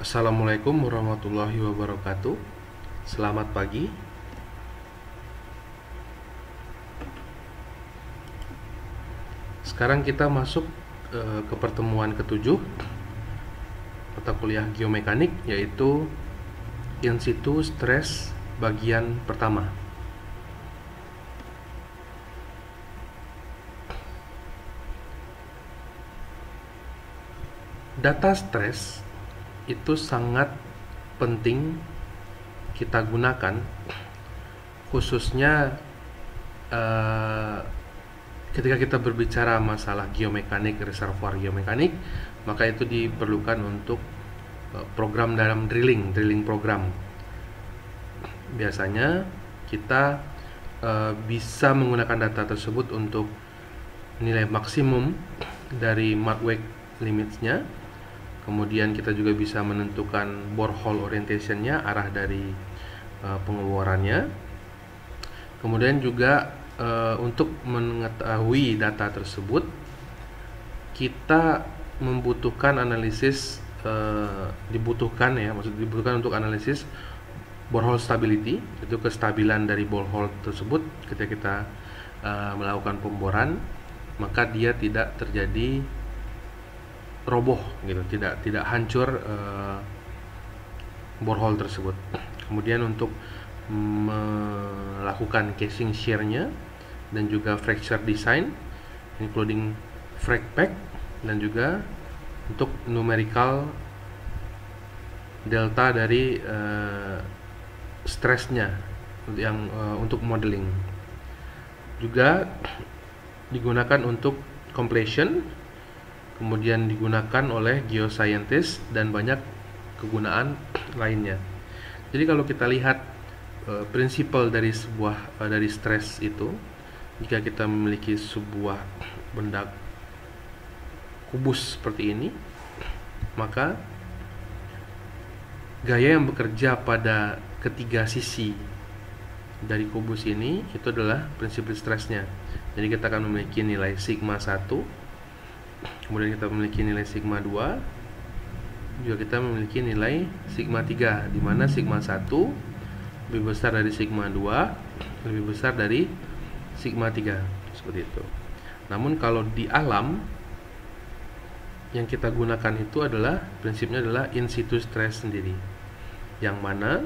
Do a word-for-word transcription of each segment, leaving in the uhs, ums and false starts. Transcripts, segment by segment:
Assalamualaikum warahmatullahi wabarakatuh. Selamat pagi. Sekarang kita masuk eh, ke pertemuan ketujuh mata kuliah geomekanik, yaitu in situ stress bagian pertama. Data stres itu sangat penting kita gunakan, khususnya uh, ketika kita berbicara masalah geomekanik, reservoir geomekanik, maka itu diperlukan untuk uh, program dalam drilling, drilling program. Biasanya kita uh, bisa menggunakan data tersebut untuk nilai maksimum dari Markowitz limitsnya. Kemudian kita juga bisa menentukan borehole orientation-nya, arah dari uh, pengeborannya. Kemudian juga uh, untuk mengetahui data tersebut, kita membutuhkan analisis uh, dibutuhkan ya, maksud dibutuhkan untuk analisis borehole stability, itu kestabilan dari borehole tersebut ketika kita uh, melakukan pemboran, maka dia tidak terjadi roboh gitu, tidak tidak hancur uh, borehole tersebut. Kemudian untuk melakukan casing shear-nya dan juga fracture design, including frag pack, dan juga untuk numerical delta dari uh, stressnya yang uh, untuk modeling. Juga digunakan untuk completion, kemudian digunakan oleh geoscientist dan banyak kegunaan lainnya. Jadi kalau kita lihat e, prinsipal dari sebuah e, dari stres itu, jika kita memiliki sebuah benda kubus seperti ini, maka gaya yang bekerja pada ketiga sisi dari kubus ini itu adalah prinsip stresnya. Jadi kita akan memiliki nilai sigma satu, kemudian kita memiliki nilai sigma dua, juga kita memiliki nilai sigma tiga, di mana sigma satu lebih besar dari sigma dua, lebih besar dari sigma tiga, seperti itu. Namun kalau di alam, yang kita gunakan itu adalah prinsipnya adalah in situ stress sendiri, yang mana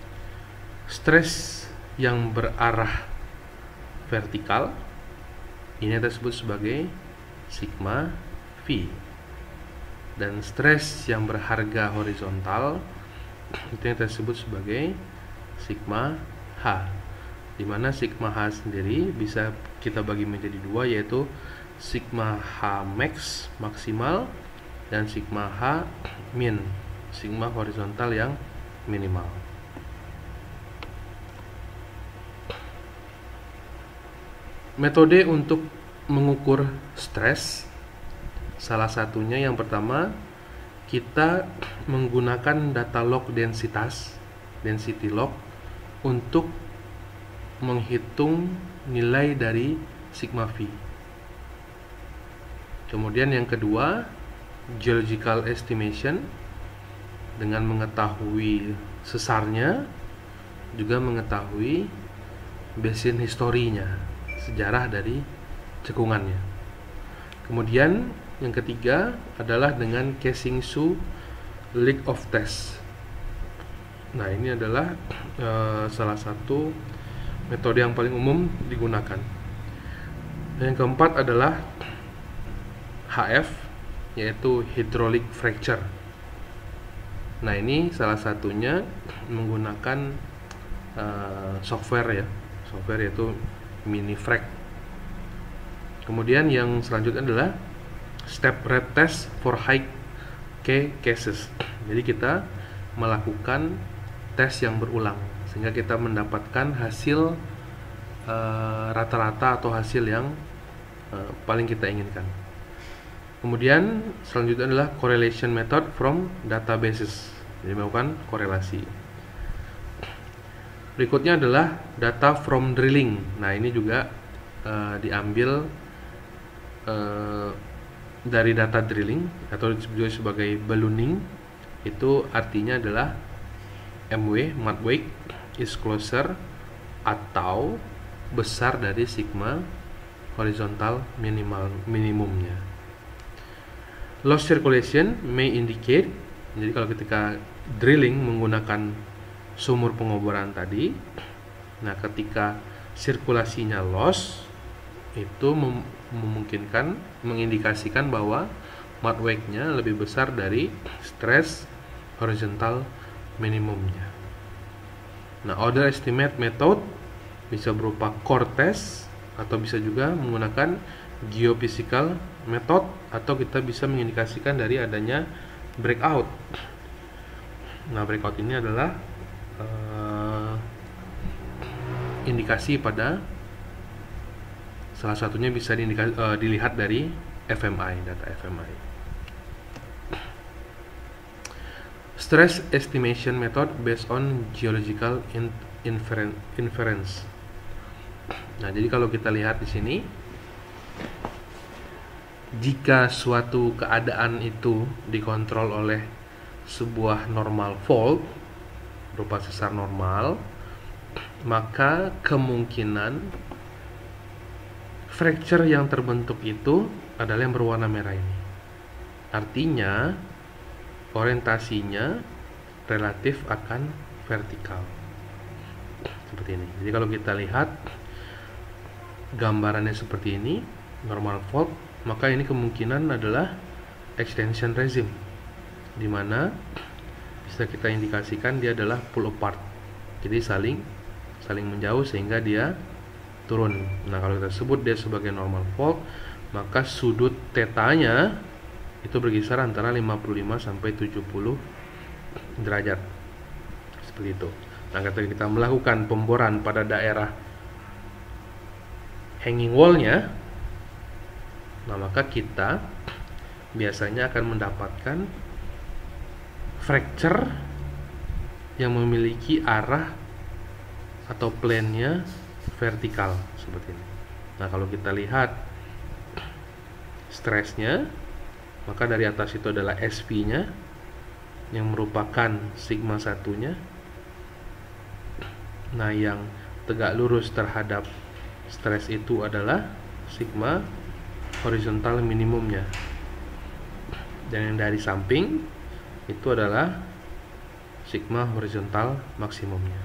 stres yang berarah vertikal ini disebut sebagai sigma V, dan stres yang berharga horizontal itu yang disebut sebagai sigma H, di mana sigma H sendiri bisa kita bagi menjadi dua, yaitu sigma H max maksimal dan sigma H min, sigma horizontal yang minimal. Metode untuk mengukur stres, salah satunya yang pertama, kita menggunakan data log densitas, density log, untuk menghitung nilai dari sigma V. Kemudian yang kedua, geological estimation, dengan mengetahui sesarnya, juga mengetahui basin historinya, sejarah dari cekungannya. Kemudian yang ketiga adalah dengan casing su leak of test. Nah, ini adalah uh, salah satu metode yang paling umum digunakan. Dan yang keempat adalah H F, yaitu hydraulic fracture. Nah, ini salah satunya menggunakan uh, software ya, software yaitu Minifrac. Kemudian yang selanjutnya adalah step rate test for high K cases. Jadi kita melakukan tes yang berulang sehingga kita mendapatkan hasil uh, rata-rata atau hasil yang uh, paling kita inginkan. Kemudian selanjutnya adalah correlation method from databases. Jadi melakukan korelasi. Berikutnya adalah data from drilling. Nah, ini juga uh, diambil uh, dari data drilling atau disebut sebagai ballooning. itu artinya adalah M W, mud wake, is closer atau besar dari sigma horizontal minimal minimumnya. Loss circulation may indicate, jadi kalau ketika drilling menggunakan sumur pengoboran tadi, nah ketika sirkulasinya loss, itu mem memungkinkan mengindikasikan bahwa mud wake-nya lebih besar dari stress horizontal minimumnya. Nah, other estimate method bisa berupa core test atau bisa juga menggunakan geophysical method, atau kita bisa mengindikasikan dari adanya breakout. Nah, breakout ini adalah uh, indikasi pada salah satunya bisa diindika, uh, dilihat dari F M I, data F M I. Stress estimation method based on geological inferen inference. Nah, jadi kalau kita lihat di sini, jika suatu keadaan itu dikontrol oleh sebuah normal fault berupa sesar normal, maka kemungkinan fracture yang terbentuk itu adalah yang berwarna merah ini. Artinya orientasinya relatif akan vertikal seperti ini. Jadi kalau kita lihat gambarannya seperti ini, normal fault, maka ini kemungkinan adalah extension regime, di mana bisa kita indikasikan dia adalah pull apart, jadi saling saling menjauh sehingga dia turun. Nah, kalau kita sebut dia sebagai normal fault, maka sudut tetanya itu berkisar antara lima puluh lima sampai tujuh puluh derajat seperti itu. Nah, ketika kita melakukan pemboran pada daerah hanging wall-nya, nah maka kita biasanya akan mendapatkan fracture yang memiliki arah atau plane-nya vertikal seperti ini. Nah, kalau kita lihat stresnya, maka dari atas itu adalah S P-nya yang merupakan sigma satunya. Nah, yang tegak lurus terhadap stres itu adalah sigma horizontal minimumnya. Dan yang dari samping itu adalah sigma horizontal maksimumnya.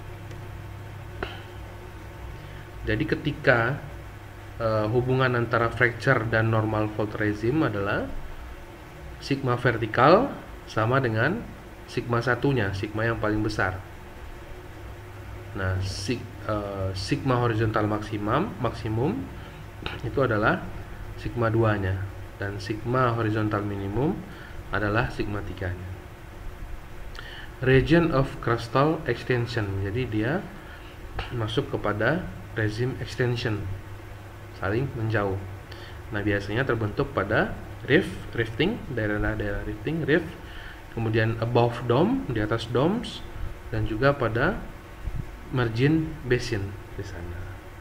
Jadi ketika uh, hubungan antara fracture dan normal fault regime adalah sigma vertikal sama dengan sigma satunya, sigma yang paling besar. Nah, sig, uh, sigma horizontal maksimum maksimum itu adalah sigma dua nya, dan sigma horizontal minimum adalah sigma tiga nya. Region of crustal extension, jadi dia masuk kepada regime extension, saling menjauh. Nah, biasanya terbentuk pada rift, rifting, daerah-daerah rifting, rift, kemudian above dome, di atas domes, dan juga pada margin basin di sana.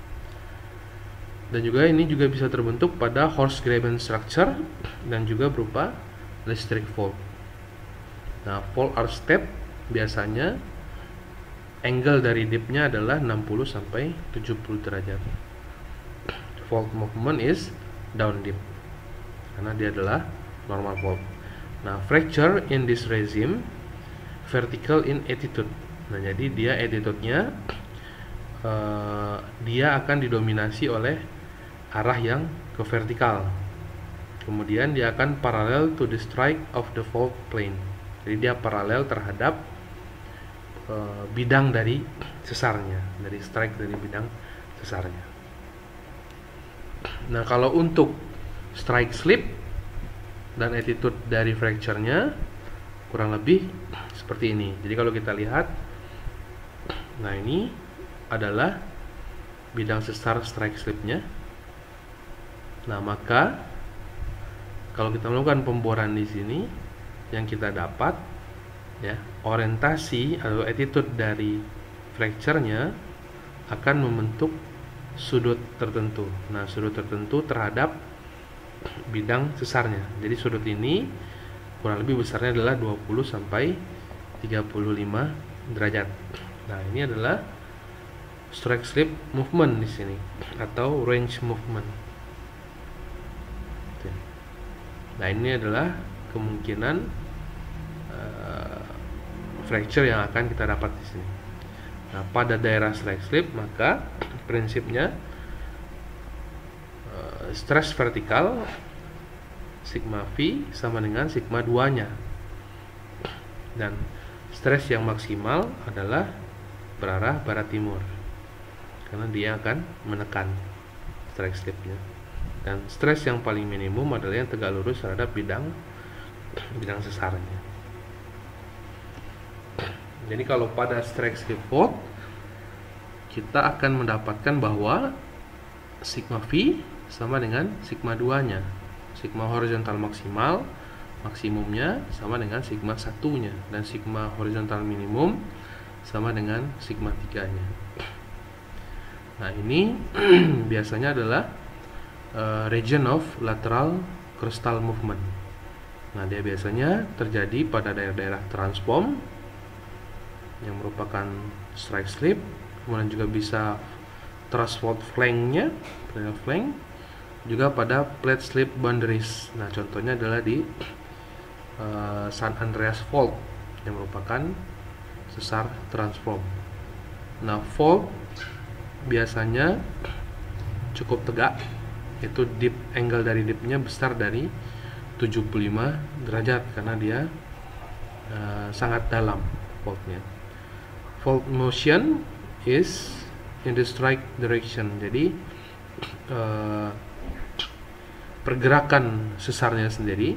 Dan juga ini juga bisa terbentuk pada horse graben structure dan juga berupa listrik fault. Nah, fault are step, biasanya angle dari dipnya adalah enam puluh sampai tujuh puluh derajat. Fault movement is down dip karena dia adalah normal fault. Nah, fracture in this regime vertical in attitude. Nah, jadi dia attitude-nya uh, dia akan didominasi oleh arah yang ke vertikal. Kemudian dia akan parallel to the strike of the fault plane. Jadi dia paralel terhadap uh, bidang dari sesarnya, dari strike dari bidang sesarnya. Nah, kalau untuk strike slip dan attitude dari fracture-nya kurang lebih seperti ini. Jadi kalau kita lihat, nah ini adalah bidang sesar strike slip-nya. Nah, maka kalau kita melakukan pemboran di sini, yang kita dapat ya, orientasi atau attitude dari fracture-nya akan membentuk sudut tertentu. Nah, sudut tertentu terhadap bidang sesarnya. Jadi sudut ini kurang lebih besarnya adalah dua puluh sampai tiga puluh lima derajat. Nah, ini adalah strike slip movement di sini atau range movement. Nah, ini adalah kemungkinan uh, fracture yang akan kita dapat di sini. Nah, pada daerah strike slip maka prinsipnya uh, stress vertikal sigma V sama dengan sigma dua nya, dan stres yang maksimal adalah berarah barat timur karena dia akan menekan strike slipnya, dan stres yang paling minimum adalah yang tegak lurus terhadap bidang bidang sesarnya. Jadi kalau pada strike slip fault kita akan mendapatkan bahwa sigma V sama dengan sigma dua nya. Sigma horizontal maksimal maksimumnya sama dengan sigma satu nya, dan sigma horizontal minimum sama dengan sigma tiga nya. Nah, ini biasanya adalah uh, region of lateral crustal movement. Nah, dia biasanya terjadi pada daerah-daerah transform yang merupakan strike slip, kemudian juga bisa thrust fault flank-nya, flank, juga pada plate slip boundaries. Nah, contohnya adalah di uh, San Andreas fault yang merupakan sesar transform. Nah, fault biasanya cukup tegak, itu dip angle dari dipnya besar dari tujuh puluh lima derajat karena dia uh, sangat dalam faultnya. Fault motion is in the strike direction. Jadi uh, pergerakan sesarnya sendiri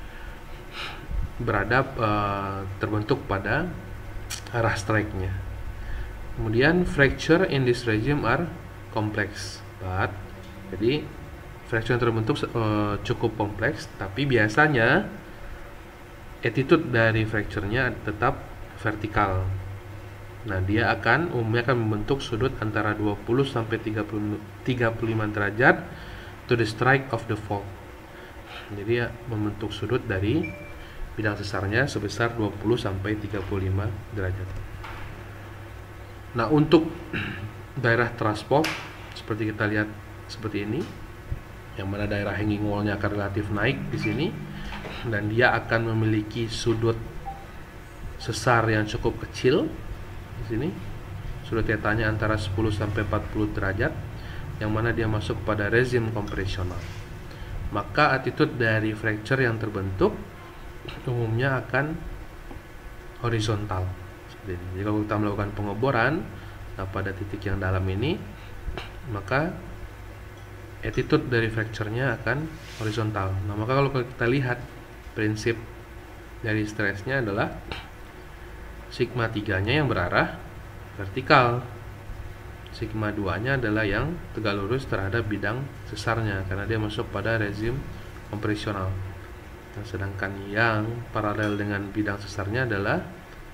berada uh, terbentuk pada arah strike-nya. Kemudian fracture in this regime are complex, but jadi fracture yang terbentuk uh, cukup kompleks, tapi biasanya attitude dari fracture-nya tetap vertikal. Nah, dia akan umumnya akan membentuk sudut antara dua puluh sampai tiga puluh lima derajat to the strike of the fault. Jadi ya, membentuk sudut dari bidang sesarnya sebesar dua puluh sampai tiga puluh lima derajat. Nah, untuk daerah thrust fault seperti kita lihat seperti ini, yang mana daerah hanging wall-nya akan relatif naik di sini, dan dia akan memiliki sudut sesar yang cukup kecil di sini. Sudut tetanya antara sepuluh sampai empat puluh derajat, yang mana dia masuk pada rezim kompresional. Maka attitude dari fracture yang terbentuk umumnya akan horizontal seperti ini. Jadi kalau kita melakukan pengeboran, nah pada titik yang dalam ini, maka attitude dari fracture-nya akan horizontal. Nah, maka kalau kita lihat prinsip dari stresnya adalah sigma tiga nya yang berarah vertikal, sigma dua nya adalah yang tegak lurus terhadap bidang sesarnya karena dia masuk pada rezim kompresional. Nah, sedangkan yang paralel dengan bidang sesarnya adalah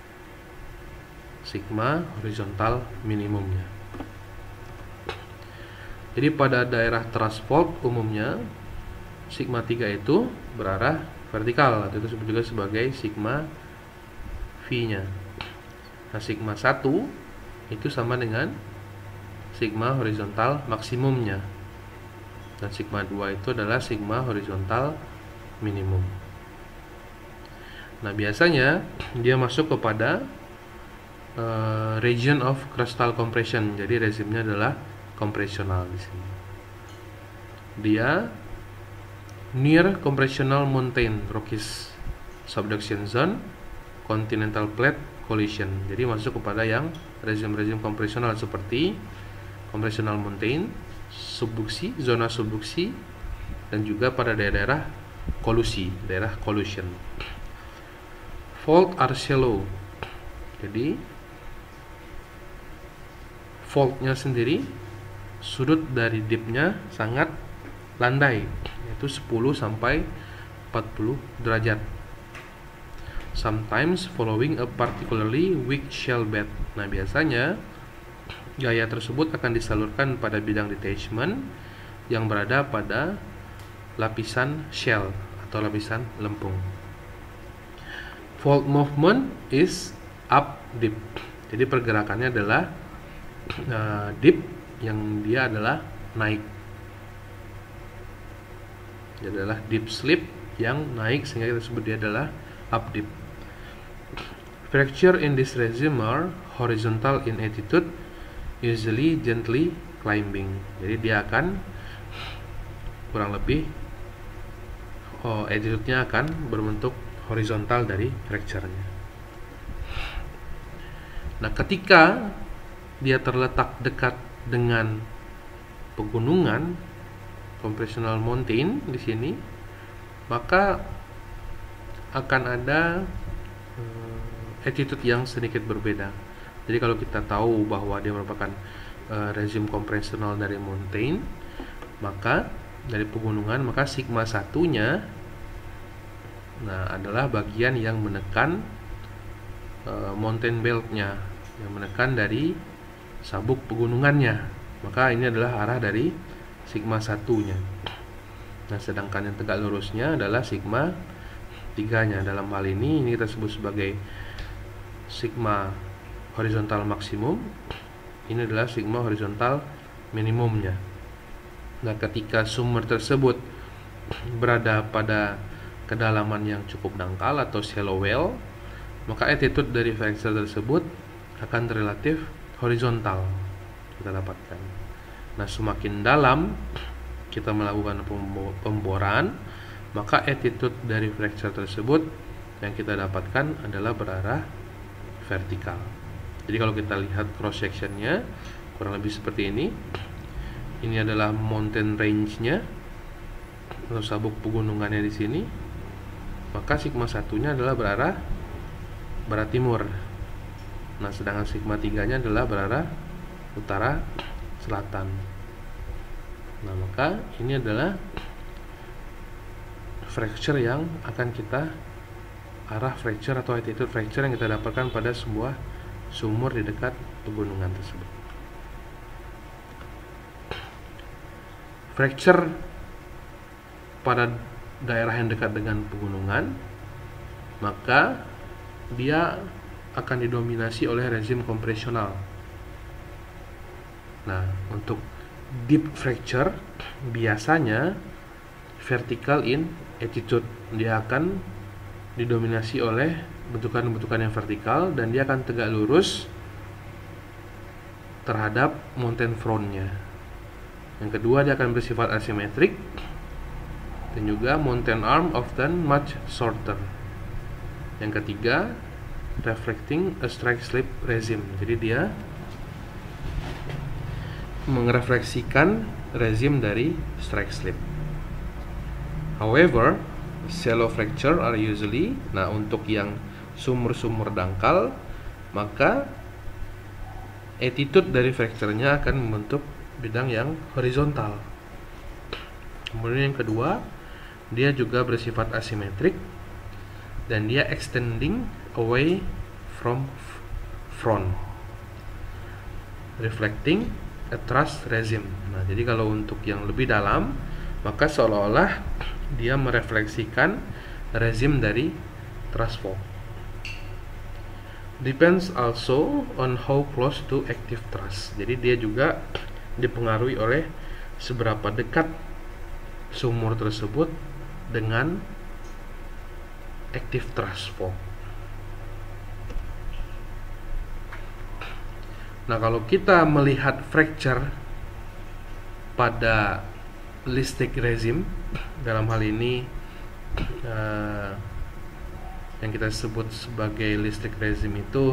sigma horizontal minimumnya. Jadi pada daerah thrust fault umumnya sigma tiga itu berarah vertikal, atau itu disebut juga sebagai sigma V-nya. Nah, sigma satu itu sama dengan sigma horizontal maksimumnya, dan sigma dua itu adalah sigma horizontal minimum. Nah, biasanya dia masuk kepada uh, region of crustal compression. Jadi rezimnya adalah kompresional di sini. Dia near compressional mountain rockies subduction zone continental plate collision. Jadi masuk kepada yang rezim-rezim kompresional seperti compressional mountain, subduksi, zona subduksi, dan juga pada daerah-daerah kolusi, daerah collusion. Fault are shallow. Jadi faultnya sendiri, sudut dari dipnya sangat landai, yaitu sepuluh sampai empat puluh derajat. Sometimes following a particularly weak shell bed. Nah, biasanya gaya tersebut akan disalurkan pada bidang detachment yang berada pada lapisan shell atau lapisan lempung. fault movement is up dip. Jadi pergerakannya adalah uh, dip yang dia adalah naik. Dia adalah dip slip yang naik sehingga kita sebut dia adalah up dip. Fracture in this regime are horizontal in attitude, usually gently climbing. Jadi dia akan kurang lebih oh, attitude-nya akan berbentuk horizontal dari fracture-nya. Nah, ketika dia terletak dekat dengan pegunungan, compressional mountain di sini, maka akan ada uh, attitude yang sedikit berbeda. Jadi kalau kita tahu bahwa dia merupakan uh, rezim compressional dari mountain, maka dari pegunungan, maka sigma satunya nah adalah bagian yang menekan uh, mountain belt-nya, yang menekan dari sabuk pegunungannya. Maka ini adalah arah dari sigma satunya. Nah, sedangkan yang tegak lurusnya adalah sigma tiganya. Dalam hal ini ini kita sebut sebagai sigma horizontal maksimum. Ini adalah sigma horizontal minimumnya. Nah, ketika sumur tersebut berada pada kedalaman yang cukup dangkal atau shallow well, maka attitude dari fracture tersebut akan relatif horizontal kita dapatkan. Nah, semakin dalam kita melakukan pemboran, maka attitude dari fracture tersebut yang kita dapatkan adalah berarah vertikal. Jadi kalau kita lihat cross sectionnya kurang lebih seperti ini. Ini adalah mountain range-nya atau sabuk pegunungannya di sini. Maka sigma satunya adalah berarah barat timur. Nah, sedangkan sigma tiganya adalah berarah utara selatan. Nah, maka ini adalah fracture yang akan kita arah fracture atau attitude fracture yang kita dapatkan pada sebuah sumur di dekat pegunungan tersebut. Fracture pada daerah yang dekat dengan pegunungan, maka dia akan didominasi oleh rezim kompresional. Nah, untuk deep fracture biasanya vertical in attitude, dia akan didominasi oleh bentukan-bentukan yang vertikal dan dia akan tegak lurus terhadap mountain front-nya. Yang kedua, dia akan bersifat asimetrik dan juga mountain arm often much shorter. Yang ketiga, reflecting a strike slip regime. Jadi dia merefleksikan rezim dari strike slip. However, shallow fracture are usually, nah untuk yang sumur-sumur dangkal, maka attitude dari fracture-nya akan membentuk bidang yang horizontal. Kemudian yang kedua, dia juga bersifat asimetrik dan dia extending away from front, reflecting a thrust regime. Nah, jadi kalau untuk yang lebih dalam, maka seolah-olah dia merefleksikan rezim dari thrust fault. Depends also on how close to active thrust. Jadi dia juga dipengaruhi oleh seberapa dekat sumur tersebut dengan active thrust fault. Nah, kalau kita melihat fracture pada listic regime, dalam hal ini uh, yang kita sebut sebagai listic regime itu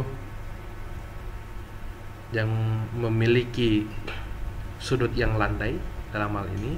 yang memiliki sudut yang landai dalam hal ini.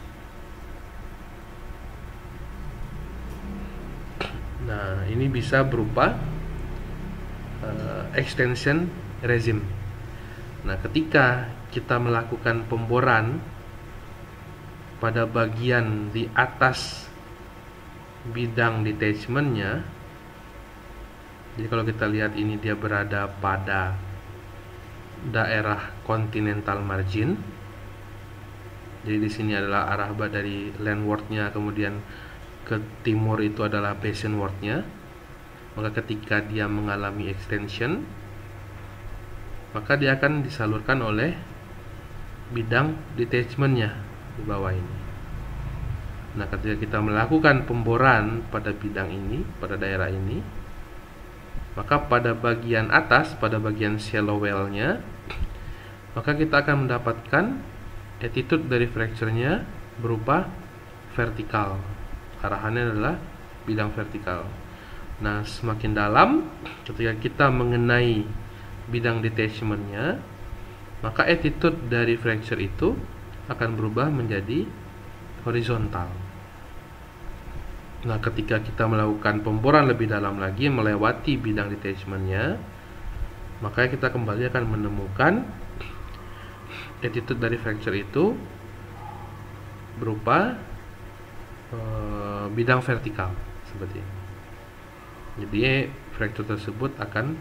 Nah, ini bisa berupa uh, extension regime. Nah, ketika kita melakukan pemboran pada bagian di atas bidang detachmentnya, jadi kalau kita lihat ini dia berada pada daerah continental margin. Jadi di sini adalah arah dari landwardnya, kemudian ke timur itu adalah basinwardnya. Maka ketika dia mengalami extension, maka dia akan disalurkan oleh bidang detachmentnya di bawah ini. Nah, ketika kita melakukan pemboran pada bidang ini, pada daerah ini, maka pada bagian atas, pada bagian shallow well-nya, maka kita akan mendapatkan attitude dari fracture-nya berupa vertikal. Arahannya adalah bidang vertikal. Nah, semakin dalam, ketika kita mengenai bidang detachment-nya, maka attitude dari fracture itu akan berubah menjadi horizontal. Nah, ketika kita melakukan pemboran lebih dalam lagi melewati bidang detachment-nya, maka kita kembali akan menemukan attitude dari fracture itu berupa e, bidang vertikal seperti ini. Jadi fracture tersebut akan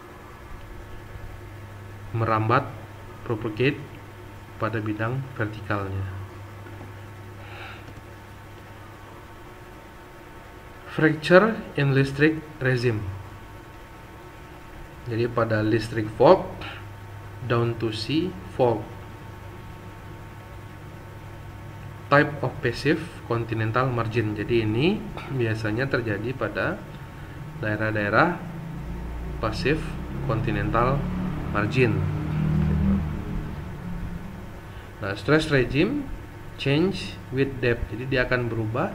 merambat, propagate pada bidang vertikalnya. Fracture in Lystric regime. Jadi pada Lystric fault, down to sea fault, type of passive continental margin. Jadi ini biasanya terjadi pada daerah-daerah passive continental margin. Nah, stress regime change with depth. Jadi dia akan berubah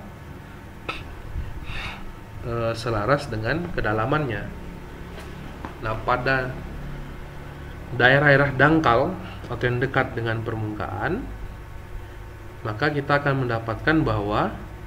e, selaras dengan kedalamannya. Nah, pada daerah-daerah dangkal atau yang dekat dengan permukaan, maka kita akan mendapatkan bahwa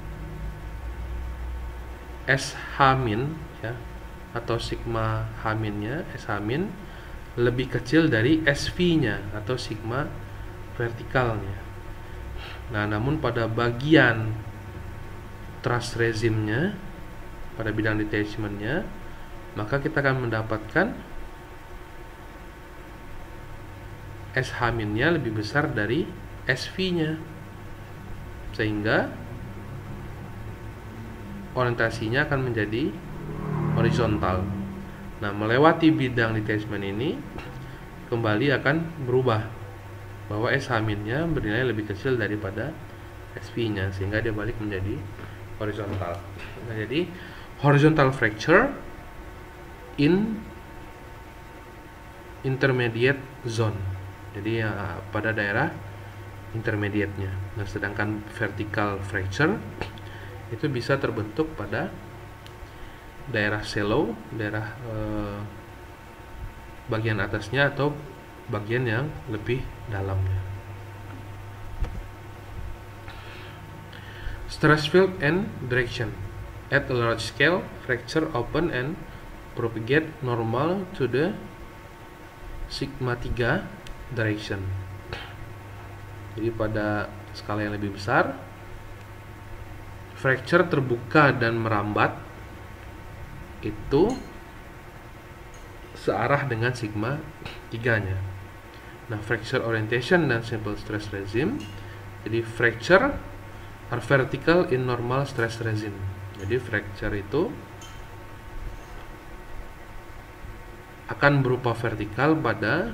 S H min ya, atau sigma H minnya, S H min lebih kecil dari S V-nya atau sigma vertikalnya. Nah, namun pada bagian thrust regime-nya, pada bidang detachment-nya, maka kita akan mendapatkan S H min-nya lebih besar dari S V-nya, sehingga orientasinya akan menjadi horizontal. Nah, melewati bidang detachment ini kembali akan berubah bahwa S H min-nya bernilai lebih kecil daripada S V-nya, sehingga dia balik menjadi horizontal. Nah, jadi horizontal fracture in intermediate zone. Jadi ya, pada daerah intermediate-nya. Nah, sedangkan vertical fracture itu bisa terbentuk pada daerah shallow, daerah eh, bagian atasnya atau bagian yang lebih dalamnya. Stress field and direction. At a large scale, fracture open and propagate normal to the sigma tiga direction. Jadi pada skala yang lebih besar, fracture terbuka dan merambat itu searah dengan sigma tiga nya. Nah, fracture orientation dan simple stress regime. Jadi fracture are vertical in normal stress regime. Jadi fracture itu akan berupa vertikal pada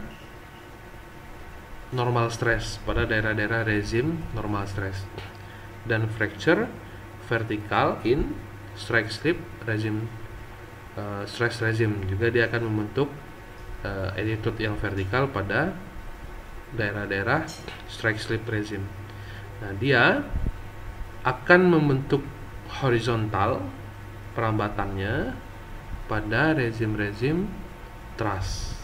normal stress, pada daerah-daerah rezim normal stress, dan fracture vertikal in strike slip regime, uh, stress regime. Juga dia akan membentuk uh, attitude yang vertikal pada daerah-daerah strike slip regime. Nah, dia akan membentuk horizontal perambatannya pada rezim-rezim thrust,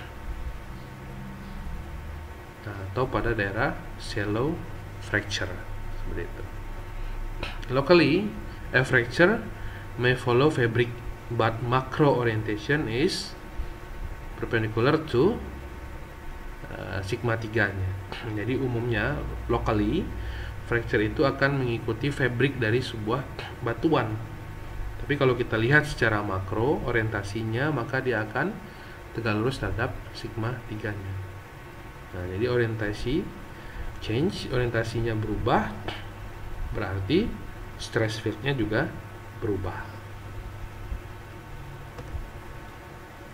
nah, atau pada daerah shallow fracture seperti itu. Locally, a fracture may follow fabric, but macro orientation is perpendicular to uh, sigma tiga nya. Jadi umumnya locally fracture itu akan mengikuti fabric dari sebuah batuan. Tapi kalau kita lihat secara makro orientasinya, maka dia akan tegak lurus terhadap sigma tiga nya. Nah, jadi orientasi change, orientasinya berubah, berarti stress field-nya juga berubah.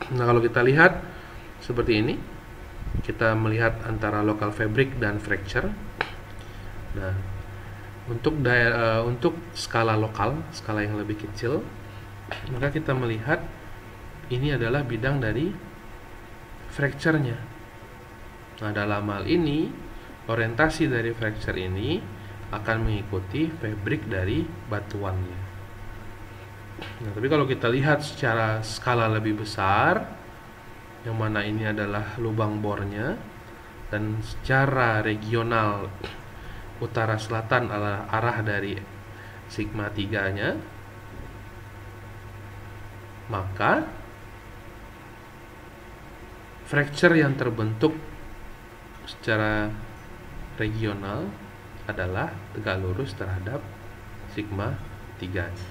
Nah, kalau kita lihat seperti ini, kita melihat antara local fabric dan fracture. Nah, untuk daerah, uh, untuk skala lokal, skala yang lebih kecil, maka kita melihat ini adalah bidang dari fracture-nya. Nah, dalam hal ini orientasi dari fracture ini akan mengikuti fabrik dari batuannya. Nah, tapi kalau kita lihat secara skala lebih besar, yang mana ini adalah lubang bornya, dan secara regional utara selatan adalah arah dari sigma tiga nya, maka fracture yang terbentuk secara regional adalah tegak lurus terhadap sigma tiga nya.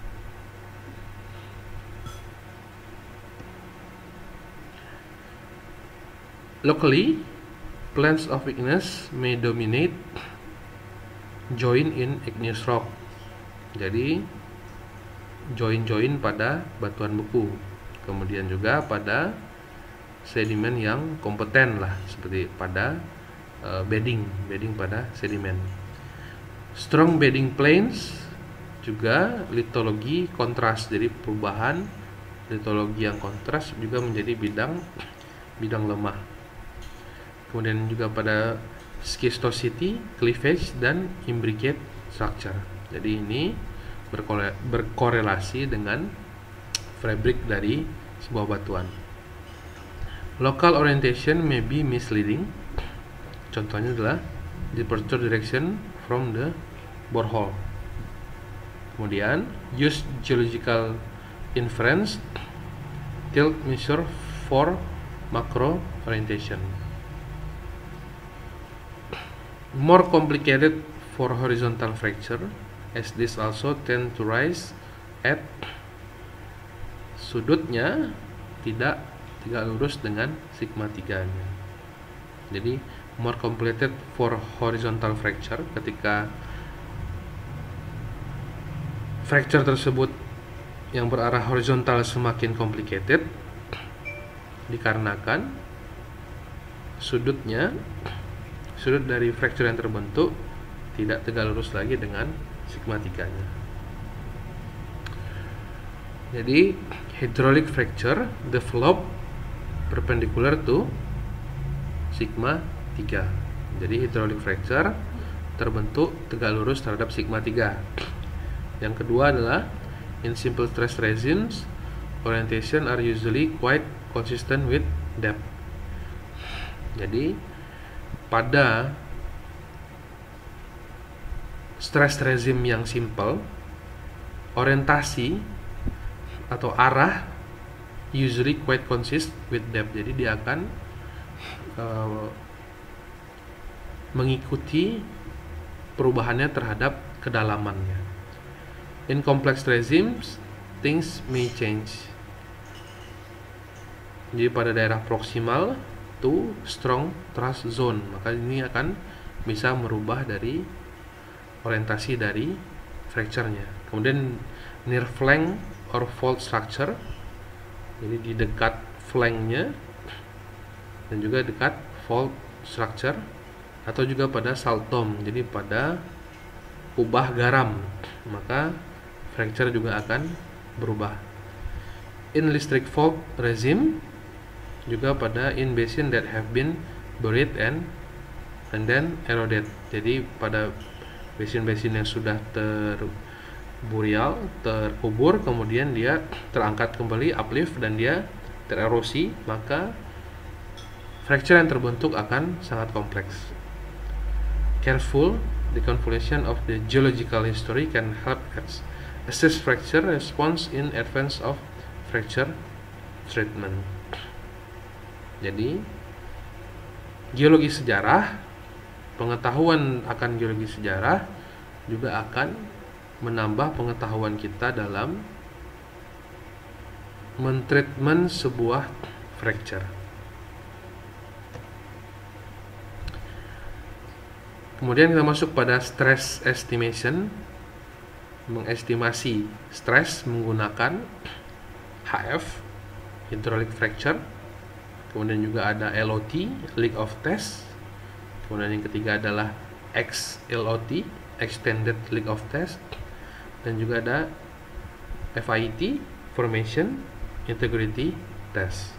Locally, planes of weakness may dominate join in igneous rock. Jadi join-join pada batuan beku, kemudian juga pada sedimen yang kompeten lah, seperti pada uh, bedding, bedding pada sedimen. Strong bedding planes juga litologi kontras, jadi perubahan litologi yang kontras juga menjadi bidang bidang lemah. Kemudian juga pada schistosity, cleavage, dan imbricate structure. Jadi ini berkore berkorelasi dengan fabrik dari sebuah batuan. Local orientation may be misleading. Contohnya adalah departure direction from the borehole. Kemudian use geological inference, tilt measure for macro orientation. More complicated for horizontal fracture, as this also tend to rise at sudutnya tidak tegak lurus dengan sigma tiga nya. Jadi more complicated for horizontal fracture, ketika fracture tersebut yang berarah horizontal semakin complicated dikarenakan sudutnya sudut dari fracture yang terbentuk tidak tegak lurus lagi dengan sigma tiga nya. Jadi hydraulic fracture develop perpendicular to sigma tiga. Jadi hydraulic fracture terbentuk tegak lurus terhadap sigma tiga. Yang kedua adalah in simple stress regimes, orientation are usually quite consistent with depth. Jadi pada stress regime yang simple, orientasi atau arah usually quite consist with depth. Jadi dia akan uh, mengikuti perubahannya terhadap kedalamannya. In complex regimes, things may change. Jadi pada daerah proximal to strong thrust zone, maka ini akan bisa merubah dari orientasi dari fracture-nya. Kemudian near flank or fault structure, jadi di dekat flank-nya dan juga dekat fault structure, atau juga pada saltom, jadi pada kubah garam, maka fracture juga akan berubah. In listric fault regime, juga pada in basin that have been buried and and then eroded. Jadi pada basin-basin yang sudah terburial, terkubur, kemudian dia terangkat kembali, uplift, dan dia tererosi, maka fracture yang terbentuk akan sangat kompleks. Careful deconvolution of the geological history can help assess fracture response in advance of fracture treatment. Jadi geologi sejarah, pengetahuan akan geologi sejarah juga akan menambah pengetahuan kita dalam mentreatment sebuah fracture. Kemudian kita masuk pada stress estimation, mengestimasi stres menggunakan H F, hydraulic fracture. Kemudian juga ada L O T, leak of test. Kemudian yang ketiga adalah X L O T, extended leak of test. Dan juga ada F I T, formation integrity test.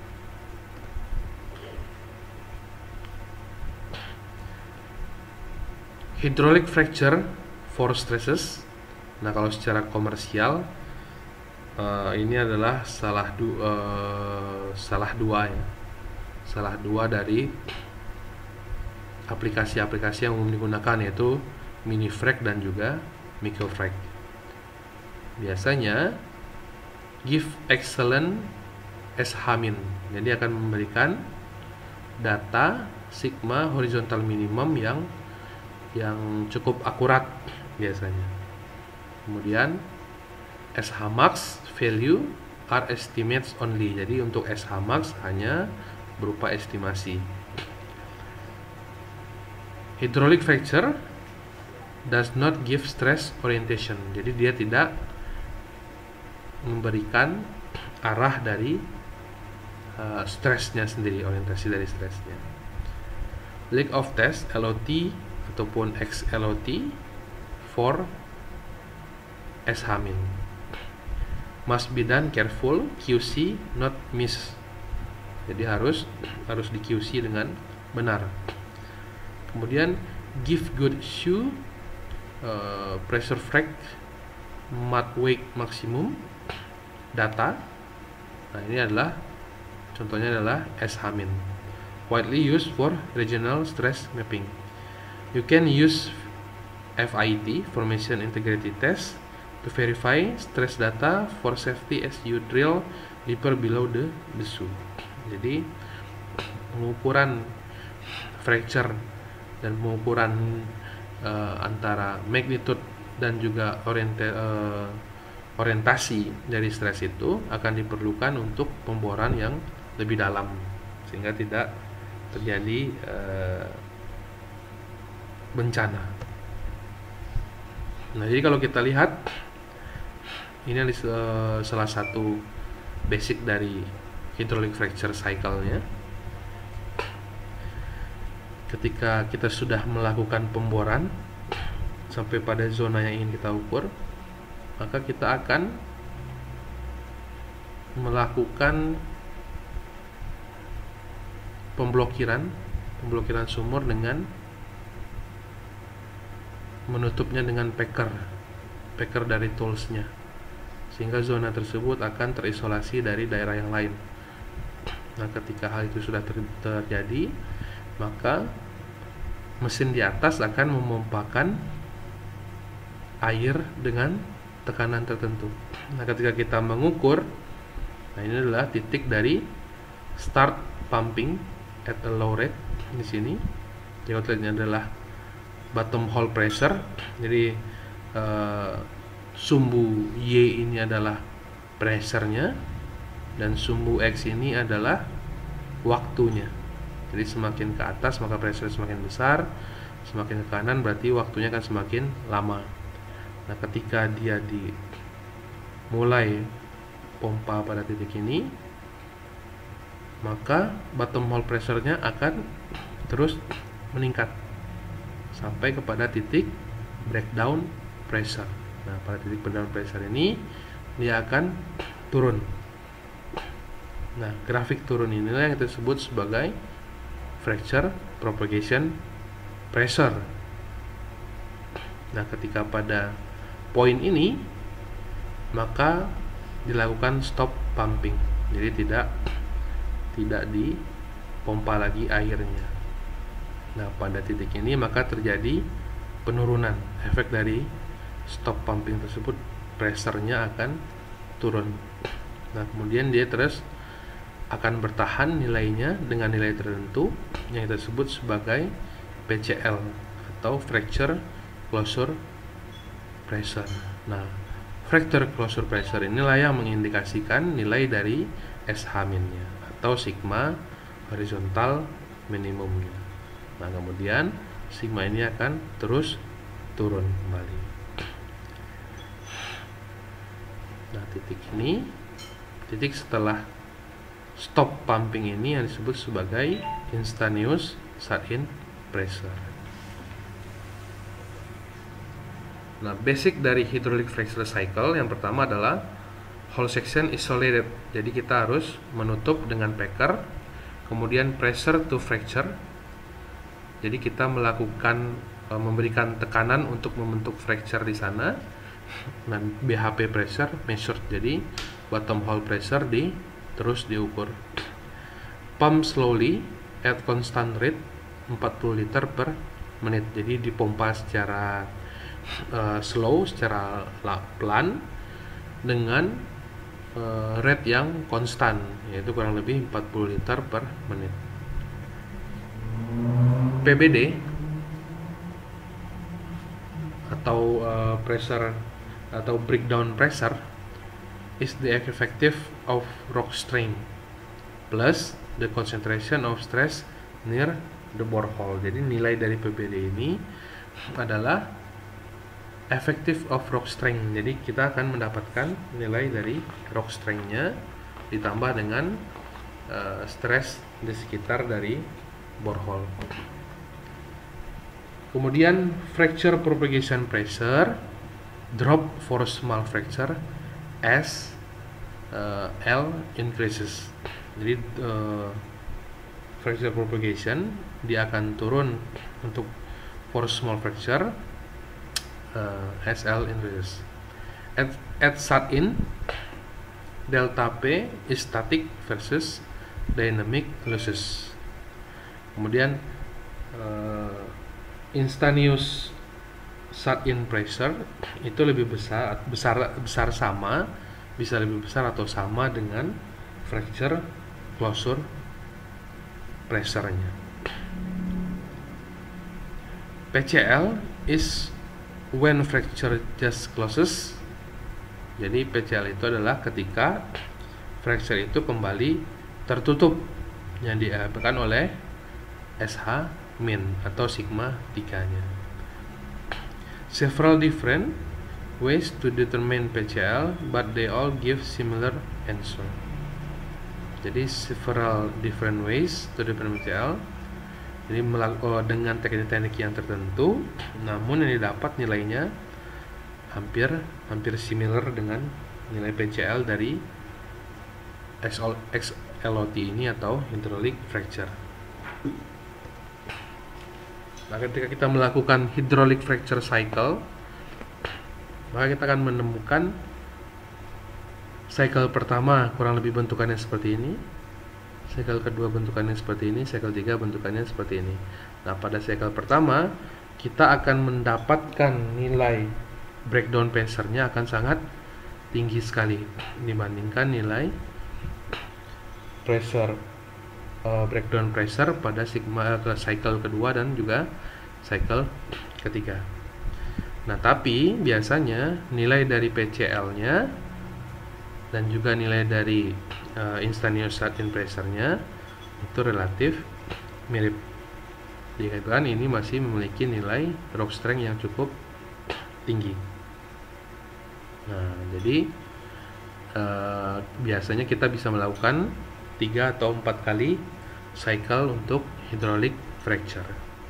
Hydraulic fracture force stresses. Nah, kalau secara komersial uh, ini adalah salah du uh, salah dua ya, salah dua dari aplikasi-aplikasi yang umum digunakan, yaitu mini frac dan juga micro frac. Biasanya give excellent S H-min, jadi akan memberikan data sigma horizontal minimum yang yang cukup akurat biasanya. Kemudian S H max value are estimates only, jadi untuk S H max hanya berupa estimasi. Hydraulic fracture does not give stress orientation, jadi dia tidak memberikan arah dari uh, stresnya sendiri, orientasi dari stresnya. Leak of test L O T ataupun X L O T for S H-min. Must be done careful, Q C not miss. Jadi harus harus di Q C dengan benar. Kemudian give good shoe, uh, pressure frac, mud weight maximum data. Nah, ini adalah contohnya adalah S H-min. Widely used for regional stress mapping. You can use F I T, formation integrity test, to verify stress data for safety as you drill deeper below the, the shoe. Jadi pengukuran fracture dan pengukuran uh, antara magnitude dan juga orienta, uh, orientasi dari stres itu akan diperlukan untuk pemboran yang lebih dalam, sehingga tidak terjadi uh, bencana. Nah, jadi kalau kita lihat ini adalah salah satu basic dari hydraulic fracture cycle-nya. Ketika kita sudah melakukan pemboran sampai pada zona yang ingin kita ukur, maka kita akan melakukan pemblokiran pemblokiran sumur dengan menutupnya dengan packer packer dari toolsnya, sehingga zona tersebut akan terisolasi dari daerah yang lain. Nah, ketika hal itu sudah ter terjadi, maka mesin di atas akan memompakan air dengan tekanan tertentu. Nah, ketika kita mengukur, nah ini adalah titik dari start pumping at a low rate di sini. Jadi outletnya adalah bottom hole pressure. Jadi uh, sumbu Y ini adalah pressure-nya dan sumbu X ini adalah waktunya. Jadi semakin ke atas maka pressure semakin besar, semakin ke kanan berarti waktunya akan semakin lama. Nah, ketika dia dimulai pompa pada titik ini, maka bottom hole pressure-nya akan terus meningkat sampai kepada titik breakdown pressure. Nah, pada titik breakdown pressure ini dia akan turun. Nah, grafik turun inilah yang kita sebut sebagai fracture propagation pressure. Nah, ketika pada poin ini maka dilakukan stop pumping. Jadi tidak tidak dipompa lagi airnya. Nah, pada titik ini maka terjadi penurunan. Efek dari stop pumping tersebut, pressure-nya akan turun. Nah, kemudian dia terus akan bertahan nilainya dengan nilai tertentu yang kita sebut sebagai P C L atau fracture closure pressure. Nah, fracture closure pressure inilah yang mengindikasikan nilai dari S H-nya atau sigma horizontal minimumnya. Nah, kemudian sigma ini akan terus turun kembali. Nah, titik ini, titik setelah stop pumping ini yang disebut sebagai instantaneous shut-in pressure. Nah, basic dari hydraulic fracture cycle yang pertama adalah whole section isolated. Jadi kita harus menutup dengan packer, kemudian pressure to fracture. Jadi kita melakukan e, memberikan tekanan untuk membentuk fracture di sana. Dan B H P pressure measured. Jadi bottom hole pressure di terus diukur. Pump slowly at constant rate empat puluh liter per menit. Jadi dipompa secara uh, slow, secara pelan dengan uh, rate yang konstan, yaitu kurang lebih empat puluh liter per menit. P B D atau uh, pressure atau breakdown pressure is the effective of rock strain plus the concentration of stress near the borehole. Jadi nilai dari P B D ini adalah effective of rock strain. Jadi kita akan mendapatkan nilai dari rock strain-nya ditambah dengan uh, stress di sekitar dari borehole. Kemudian fracture propagation pressure drop for small fracture as uh, L increases. Jadi uh, fracture propagation dia akan turun untuk for small fracture uh, as L increases. At, at shut-in, delta P is static versus dynamic losses. Kemudian uh, instantaneous shut-in pressure itu lebih besar besar besar sama bisa lebih besar atau sama dengan fracture closure pressure-nya. P C L is when fracture just closes. Jadi P C L itu adalah ketika fracture itu kembali tertutup yang diakibatkan oleh S H min atau sigma tiga nya. Several different ways to determine P C L, but they all give similar answer. Jadi several different ways to determine P C L. Jadi oh, dengan teknik-teknik yang tertentu, namun yang didapat nilainya hampir hampir similar dengan nilai P C L dari X L O T ini atau hydraulic fracture. Nah, ketika kita melakukan hydraulic fracture cycle, maka kita akan menemukan cycle pertama kurang lebih bentukannya seperti ini, cycle kedua bentukannya seperti ini, cycle tiga bentukannya seperti ini. Nah, pada cycle pertama kita akan mendapatkan nilai breakdown pressure-nya akan sangat tinggi sekali dibandingkan nilai pressure Uh, breakdown pressure pada sigma ke cycle kedua dan juga cycle ketiga. Nah, tapi biasanya nilai dari P C L-nya dan juga nilai dari uh, instantaneous shut-in pressure-nya itu relatif mirip. Dikatakan ini masih memiliki nilai rock strength yang cukup tinggi. Nah, jadi uh, biasanya kita bisa melakukan tiga atau empat kali cycle untuk hydraulic fracture.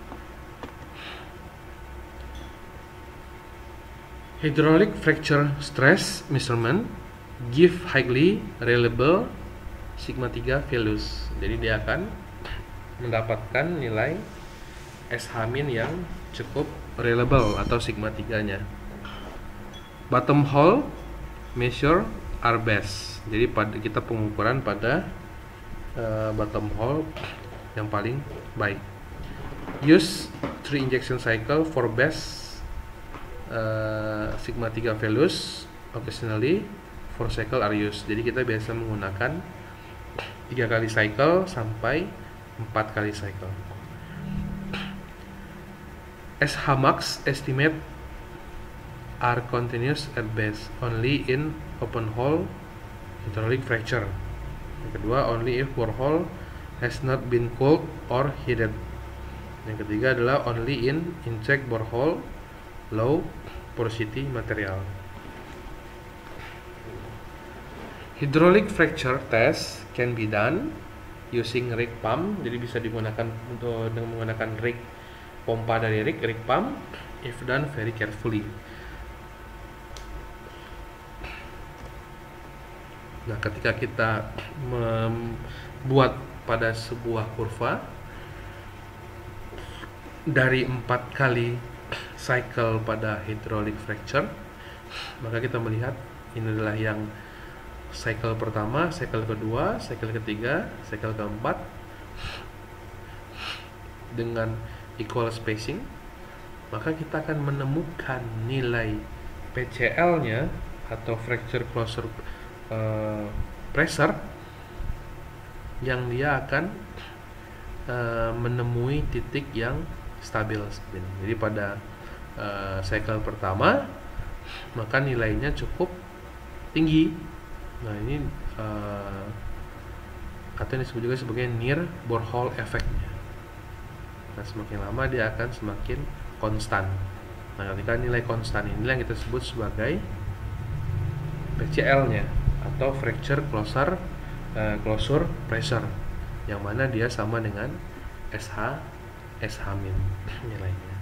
Hydraulic fracture stress measurement give highly reliable sigma tiga values. Jadi dia akan mendapatkan nilai S H min yang cukup reliable atau sigma tiga nya. Bottom hole measure are best. Jadi pada kita pengukuran pada Uh, bottom hole yang paling baik. Use three injection cycle for best uh, sigma tiga values. Occasionally four cycle are used. Jadi kita biasa menggunakan tiga kali cycle sampai empat kali cycle. S H max estimate are continuous at best only in open hole hydraulic fracture. Yang kedua, only if borehole has not been cooled or heated. Yang ketiga adalah only in inject borehole low porosity material. Hydraulic fracture test can be done using rig pump. Jadi bisa digunakan untuk dengan menggunakan rig pompa dari rig rig pump if done very carefully. Nah, ketika kita membuat pada sebuah kurva dari empat kali cycle pada hydraulic fracture, maka kita melihat ini adalah yang cycle pertama, cycle kedua, cycle ketiga, cycle keempat dengan equal spacing, maka kita akan menemukan nilai P C L-nya atau fracture closure uh, pressure yang dia akan uh, menemui titik yang stabil. Jadi pada uh, cycle pertama maka nilainya cukup tinggi. Nah, ini uh, atau yang disebut juga sebagai near borehole effect-nya. Nah, semakin lama dia akan semakin konstan. Nah, ketika nilai konstan inilah yang kita sebut sebagai P C L-nya atau fracture closure uh, closure pressure, yang mana dia sama dengan S H S H min nilainya.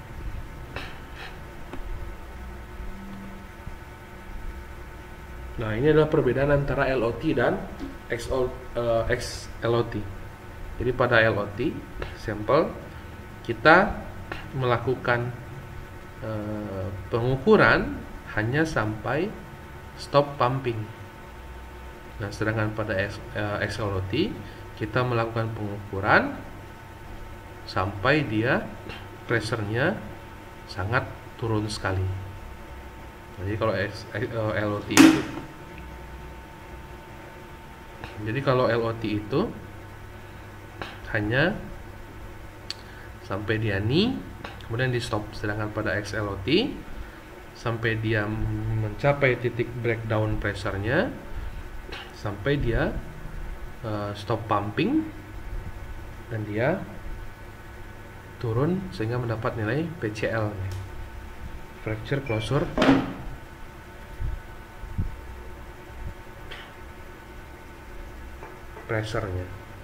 Nah, ini adalah perbedaan antara L O T dan X L O T. Jadi pada L O T sampel kita melakukan uh, pengukuran hanya sampai stop pumping. Nah, sedangkan pada X L O T kita melakukan pengukuran sampai dia pressure-nya sangat turun sekali. Jadi kalau L O T itu Jadi kalau L O T itu hanya sampai dia ni, kemudian di stop. Sedangkan pada X L O T sampai dia mencapai titik breakdown pressure-nya, sampai dia uh, stop pumping dan dia turun sehingga mendapat nilai P C L, fracture closure pressure-nya.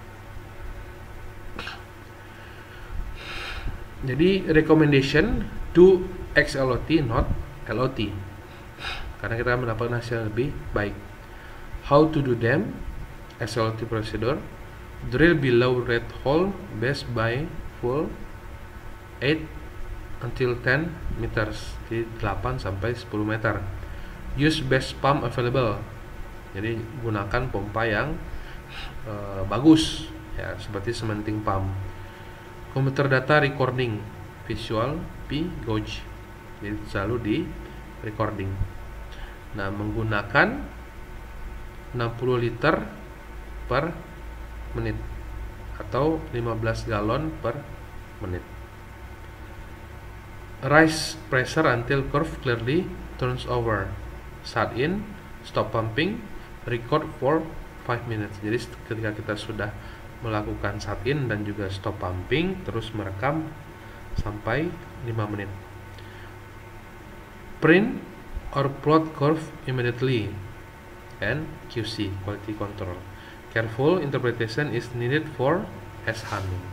Jadi recommendation do X L O T not L O T, karena kita mendapatkan hasil lebih baik. How to do them? X L O T procedure: drill below red hole base by full eight until ten meters, jadi delapan sampai sepuluh meter. Use best pump available, jadi gunakan pompa yang uh, bagus ya, seperti cementing pump. Komputer data recording visual P gauge, jadi selalu di recording. Nah, menggunakan enam puluh liter per menit atau lima belas galon per menit. Rise pressure until curve clearly turns over. Shut in, stop pumping, record for five minutes. Jadi ketika kita sudah melakukan shut in dan juga stop pumping, terus merekam sampai lima menit. Print or plot curve immediately and Q C, quality control. Careful interpretation is needed for S H min.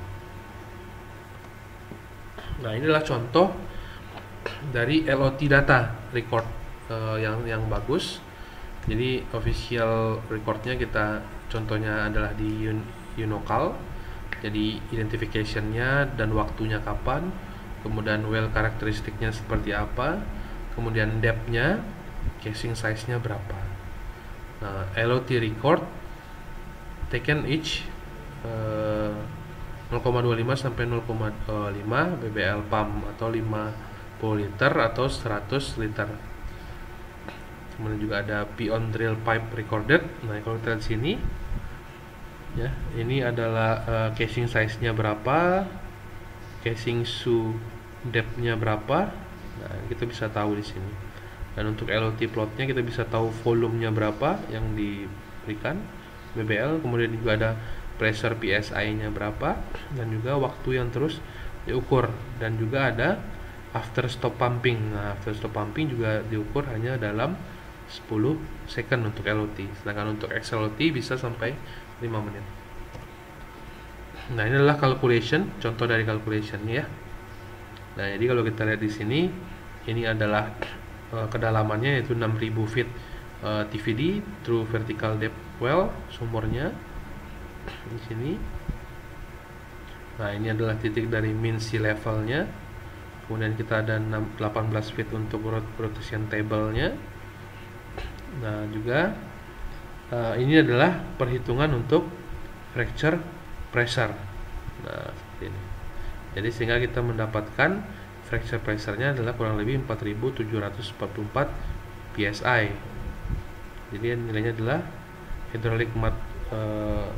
Nah, inilah contoh dari L O T data record uh, yang yang bagus. Jadi official recordnya kita contohnya adalah di Unocal. Jadi identification-nya dan waktunya kapan, kemudian well karakteristiknya seperti apa, kemudian depth-nya, casing size-nya berapa. Nah, L O T record taken each uh, nol koma dua lima sampai nol koma lima B B L pump atau lima puluh liter atau seratus liter. Kemudian juga ada P on drill pipe recorded. Nah, kalau kita lihat sini ya, ini adalah uh, casing size-nya berapa, casing shoe depth-nya berapa. Nah, kita bisa tahu di sini. Dan untuk L O T plotnya kita bisa tahu volumenya berapa yang diberikan B B L, kemudian juga ada pressure P S I-nya berapa, dan juga waktu yang terus diukur, dan juga ada after stop pumping. Nah, after stop pumping juga diukur hanya dalam sepuluh second untuk L O T, sedangkan untuk X L O T bisa sampai lima menit. Nah, ini adalah calculation, contoh dari calculation ya. Nah, jadi kalau kita lihat di sini, ini adalah uh, kedalamannya yaitu enam ribu feet uh, T V D through vertical depth well, sumurnya di sini. Nah, ini adalah titik dari mean sea levelnya. Kemudian kita ada delapan belas feet untuk rotation table-nya. Nah, juga uh, ini adalah perhitungan untuk fracture pressure. Nah, seperti ini. Jadi sehingga kita mendapatkan fracture pressure-nya adalah kurang lebih empat ribu tujuh ratus empat puluh empat P S I. Jadi nilainya adalah hydraulic mud uh,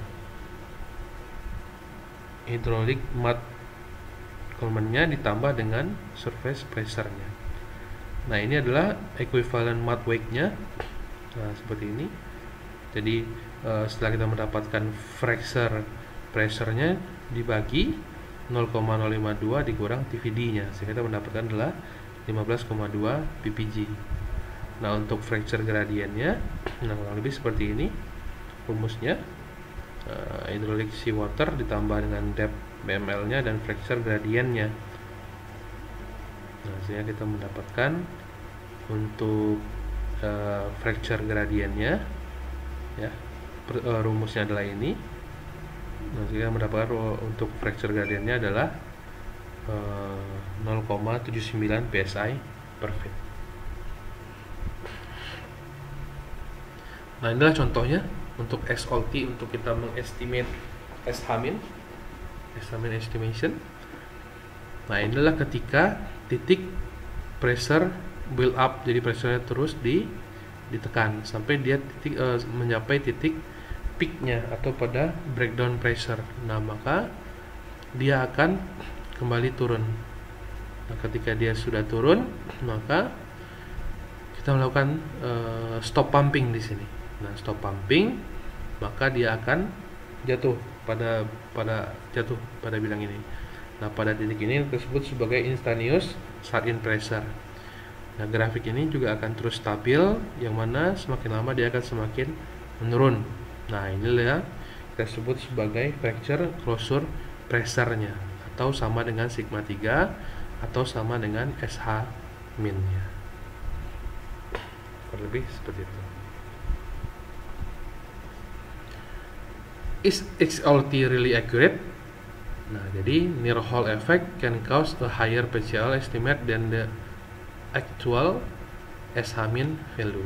hydraulic mud nya ditambah dengan surface pressure-nya. Nah, ini adalah equivalent mud weight-nya. Nah, seperti ini. Jadi uh, setelah kita mendapatkan fracture pressure-nya dibagi nol koma nol lima dua dikurang T V D-nya, sehingga kita mendapatkan adalah lima belas koma dua P P G. Nah, untuk fracture gradientnya, nah kurang lebih seperti ini rumusnya. Uh, hydraulic seawater ditambah dengan depth B M L-nya dan fracture gradientnya. Nah, sehingga kita mendapatkan untuk uh, fracture gradientnya, ya, per, uh, rumusnya adalah ini. Nah, kita mendapatkan untuk fracture gradientnya adalah uh, nol koma tujuh sembilan P S I per feet. Nah, inilah contohnya untuk S O T untuk kita mengestimate S H-min, S H-min estimation. Nah, inilah ketika titik pressure build up, jadi pressure-nya terus di ditekan sampai dia titik uh, mencapai titik peak-nya atau pada breakdown pressure. Nah, maka dia akan kembali turun. Nah, ketika dia sudah turun, maka kita melakukan uh, stop pumping di sini. Nah, stop pumping, maka dia akan jatuh pada pada jatuh pada bidang ini. Nah, pada titik ini disebut sebagai instantaneous shut-in pressure. Nah, grafik ini juga akan terus stabil, yang mana semakin lama dia akan semakin menurun. Nah, inilah kita sebut sebagai fracture closure pressure-nya, atau sama dengan sigma tiga atau sama dengan S H min-nya. Kurang lebih seperti itu. Is X L T really accurate? Nah, jadi near Hall effect can cause a higher P C L estimate than the actual S H min value.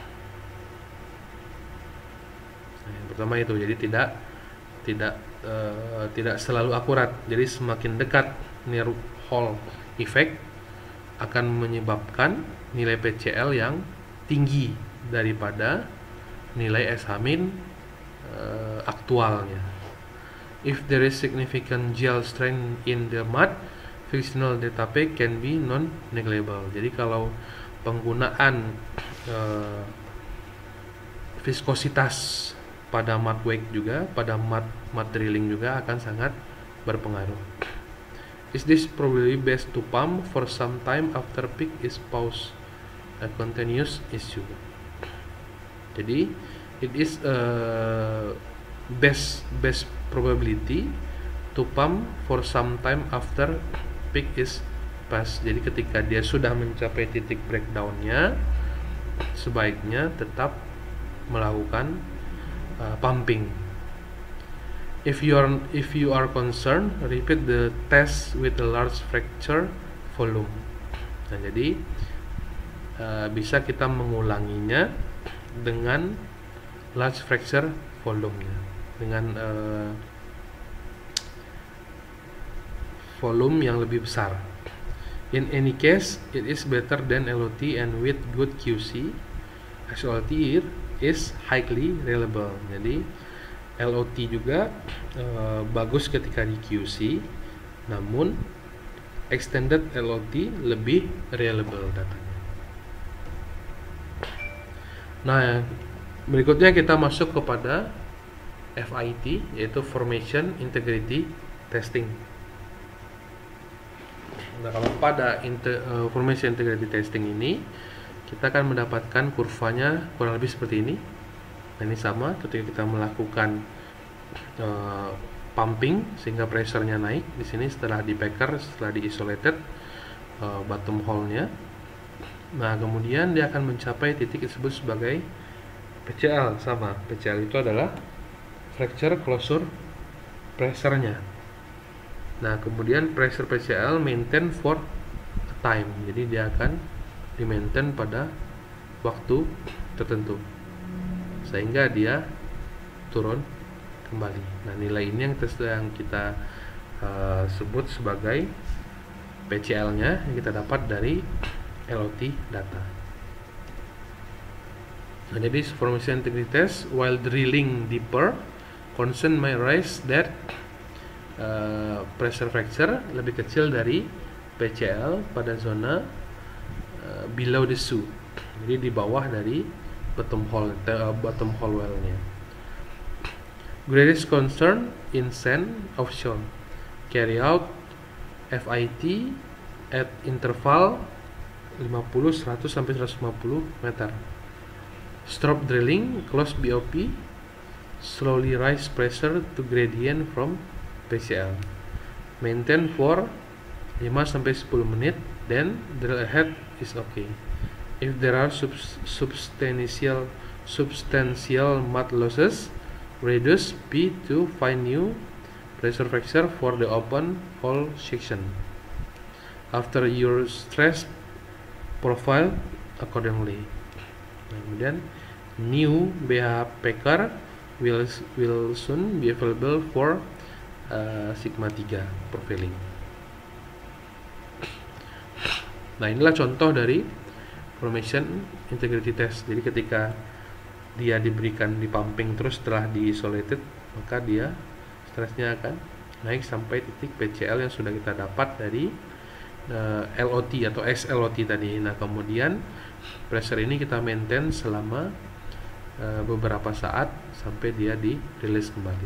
Nah, yang pertama itu, jadi tidak tidak uh, tidak selalu akurat. Jadi semakin dekat near Hall effect akan menyebabkan nilai P C L yang tinggi daripada nilai S H min uh, aktualnya. If there is significant gel strength in the mud, frictional data pack can be non-negligible. Jadi kalau penggunaan uh, viskositas pada mud wake juga, pada mud, mud drilling juga akan sangat berpengaruh. Is this probably best to pump for some time after peak is paused? A continuous issue. Jadi it is uh, best best probability to pump for some time after peak is passed. Jadi ketika dia sudah mencapai titik breakdownnya, sebaiknya tetap melakukan uh, pumping. If you are if you are concerned, repeat the test with a large fracture volume. Nah, jadi uh, bisa kita mengulanginya dengan large fracture volume-nya, dengan uh, volume yang lebih besar. In any case, it is better than L O T, and with good Q C, X L T is highly reliable. Jadi L O T juga uh, bagus ketika di Q C, namun extended L O T lebih reliable datanya. Nah, berikutnya kita masuk kepada F I T, yaitu Formation Integrity Testing. Nah, kalau pada inter, uh, Formation Integrity Testing ini kita akan mendapatkan kurvanya kurang lebih seperti ini. Nah, ini sama ketika kita melakukan uh, pumping sehingga pressure-nya naik di sini setelah di packer, setelah di isolated uh, bottom hole-nya. Nah, kemudian dia akan mencapai titik disebut sebagai P C L. Sama, P C L itu adalah fracture closure pressure-nya. Nah, kemudian pressure P C L maintain for a time. Jadi dia akan di-maintain pada waktu tertentu sehingga dia turun kembali. Nah, nilai ini yang tes yang kita uh, sebut sebagai P C L-nya yang kita dapat dari L O T data. Nah, jadi formation integrity test while drilling deeper concern may rise that uh, pressure fracture lebih kecil dari P C L pada zona uh, below the shoe. Jadi di bawah dari bottom hole uh, bottom hole well-nya. Greatest concern in sand offshore. Carry out F I T at interval lima puluh, seratus sampai seratus lima puluh meter. Strobe drilling, close B O P, slowly rise pressure to gradient from P C L. Maintain for lima sampai sepuluh menit, then drill ahead is okay. If there are sub substantial substantial mud losses, reduce P to find new pressure fracture for the open hole section. After your stress profile accordingly. Nah, kemudian new B H packer will will soon be available for uh, sigma tiga profiling. Nah, inilah contoh dari formation integrity test. Jadi ketika dia diberikan di pumping terus setelah di isolated, maka dia stresnya akan naik sampai titik P C L yang sudah kita dapat dari uh, L O T atau S L O T tadi. Nah, kemudian pressure ini kita maintain selama uh, beberapa saat sampai dia di release kembali.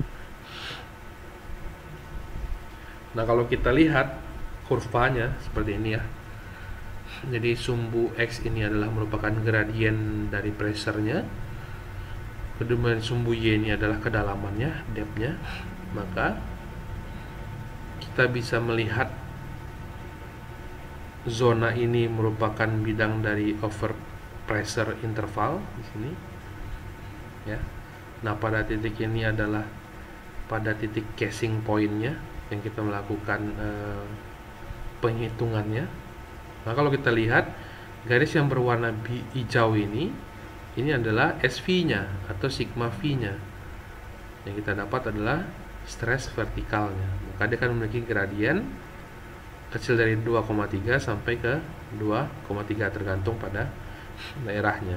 Nah, kalau kita lihat kurvanya seperti ini ya. Jadi sumbu X ini adalah merupakan gradien dari pressure-nya. Kemudian sumbu Y ini adalah kedalamannya, depth-nya. Maka kita bisa melihat zona ini merupakan bidang dari over pressure interval di sini. Ya. Nah, pada titik ini adalah pada titik casing point-nya yang kita melakukan eh, penghitungannya. Nah, kalau kita lihat garis yang berwarna hijau ini, ini adalah S V-nya atau sigma V-nya. Yang kita dapat adalah stress vertikalnya. Maka dia akan memiliki gradien kecil dari dua koma tiga sampai ke dua koma tiga tergantung pada daerahnya.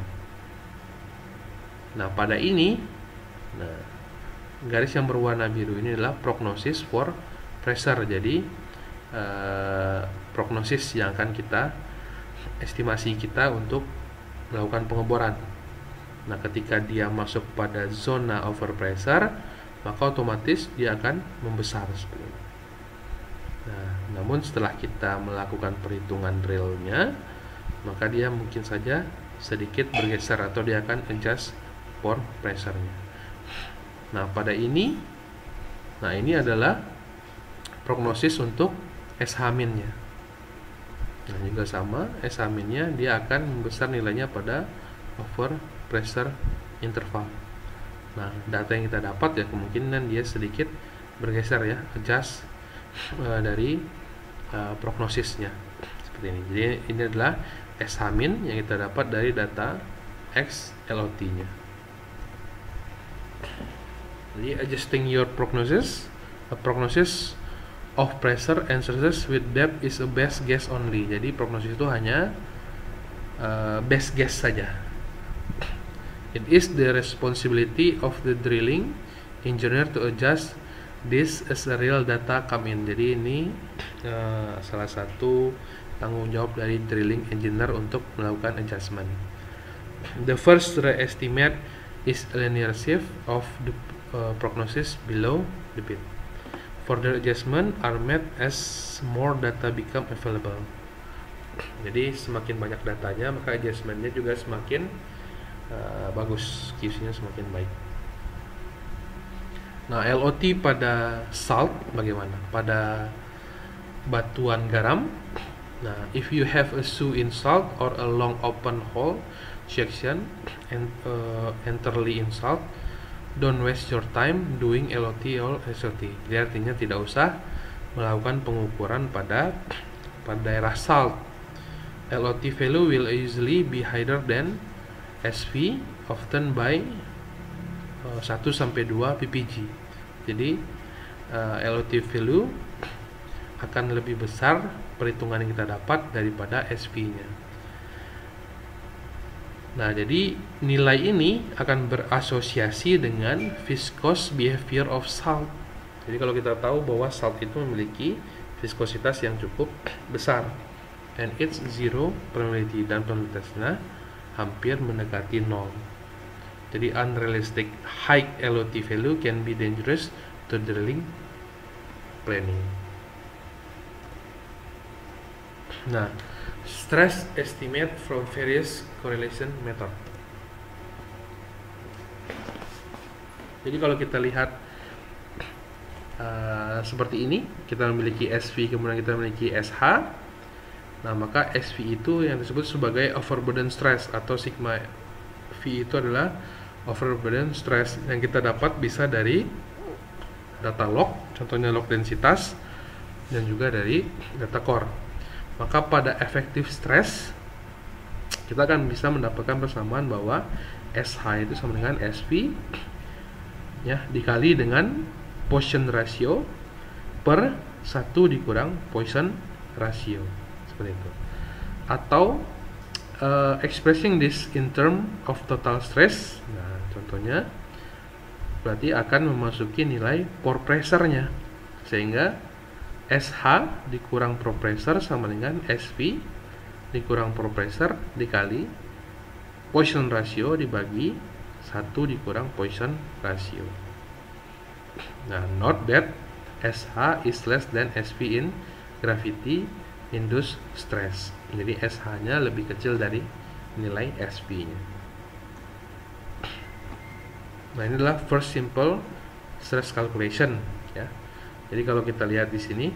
Nah, pada ini, nah, garis yang berwarna biru ini adalah prognosis for pressure. Jadi eh, prognosis yang akan kita estimasi kita untuk melakukan pengeboran. Nah, ketika dia masuk pada zona over pressure, maka otomatis dia akan membesar seperti ini. Nah, namun setelah kita melakukan perhitungan drillnya, maka dia mungkin saja sedikit bergeser atau dia akan adjust for pressure-nya. Nah, pada ini, nah ini adalah prognosis untuk S H-nya. Nah, juga sama, S H-nya dia akan membesar nilainya pada over pressure interval. Nah, data yang kita dapat ya kemungkinan dia sedikit bergeser ya, adjust uh, dari uh, prognosisnya seperti ini. Jadi ini adalah S H- yang kita dapat dari data X L O T-nya. Jadi adjusting your prognosis, a prognosis of pressure and stresses with depth is a best guess only. Jadi prognosis itu hanya uh, best guess saja. It is the responsibility of the drilling engineer to adjust this as a real data come in. Jadi ini uh, salah satu tanggung jawab dari drilling engineer untuk melakukan adjustment. The first estimate is a linear shift of the uh, prognosis below the pit. Further adjustment are made as more data become available. Jadi semakin banyak datanya, maka adjustmentnya juga semakin uh, bagus, Q C-nya semakin baik. Nah, L O T pada salt bagaimana? Pada batuan garam. Nah, if you have a shoe in salt or a long open hole section and uh, entirely in salt, don't waste your time doing L O T or S O T. Jadi artinya tidak usah melakukan pengukuran pada pada daerah salt. L O T value will usually be higher than S V, often by uh, satu sampai dua p p g. Jadi uh, L O T value akan lebih besar perhitungan yang kita dapat daripada S V-nya. Nah, jadi nilai ini akan berasosiasi dengan viscous behavior of salt. Jadi kalau kita tahu bahwa salt itu memiliki viskositas yang cukup besar, and it's zero permeability, dan permeabilitasnya hampir mendekati nol. Jadi unrealistic high L O T value can be dangerous to drilling planning. Nah, stress estimate from various correlation method. Jadi kalau kita lihat Uh, seperti ini, kita memiliki S V, kemudian kita memiliki S H. Nah, maka S V itu yang disebut sebagai overburden stress, atau sigma V itu adalah overburden stress yang kita dapat bisa dari data log, contohnya log densitas, dan juga dari data core. Maka pada effective stress kita akan bisa mendapatkan persamaan bahwa S H itu sama dengan S V ya dikali dengan Poisson ratio per satu dikurang Poisson ratio, seperti itu. Atau uh, expressing this in term of total stress. Nah, contohnya berarti akan memasuki nilai pore pressure-nya, sehingga S H dikurang pore pressure sama dengan S V dikurang pore pressure dikali Poisson ratio dibagi satu dikurang Poisson ratio. Nah, note that S H is less than S V in gravity induced stress. Jadi S H-nya lebih kecil dari nilai S V-nya. Nah, ini adalah first simple stress calculation ya. Jadi kalau kita lihat di sini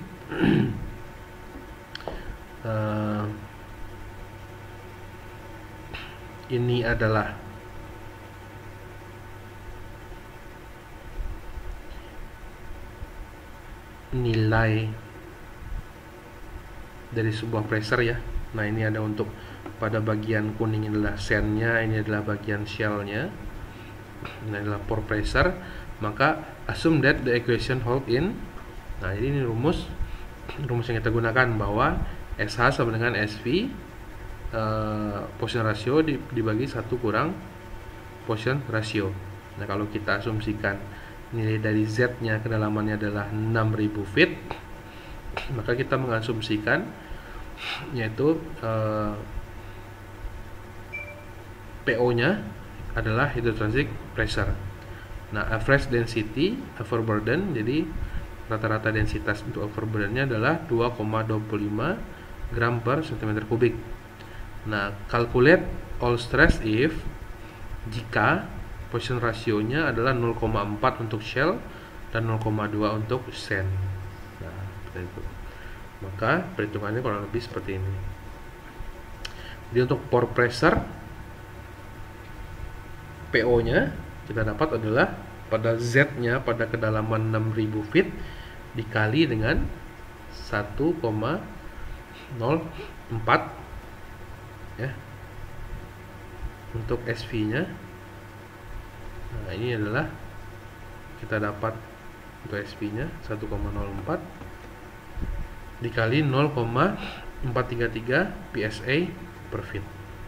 uh, ini adalah nilai dari sebuah pressure ya. Nah, ini ada untuk pada bagian kuning adalah sandnya, ini adalah bagian shellnya, ini adalah pore pressure. Maka assume that the equation hold in. Nah, jadi ini rumus rumus yang kita gunakan bahwa S H sama dengan S V uh, Poisson ratio dibagi satu kurang Poisson ratio. Nah, kalau kita asumsikan nilai dari Z-nya kedalamannya adalah enam ribu feet, maka kita mengasumsikan yaitu eh, P O-nya adalah hydrotransic pressure. Nah, average density overburden, jadi rata-rata densitas untuk overburdennya adalah dua koma dua lima gram per centimeter kubik. Nah, calculate all stress if jika Poisson ratio-nya adalah nol koma empat untuk shell dan nol koma dua untuk sand. Nah, seperti itu. Maka perhitungannya kurang lebih seperti ini. Jadi untuk pore pressure P O-nya kita dapat adalah pada Z-nya pada kedalaman enam ribu feet dikali dengan satu koma nol empat ya. Untuk S V-nya, nah ini adalah kita dapat untuk S V-nya satu koma nol empat dikali nol koma empat tiga tiga P S A per feet.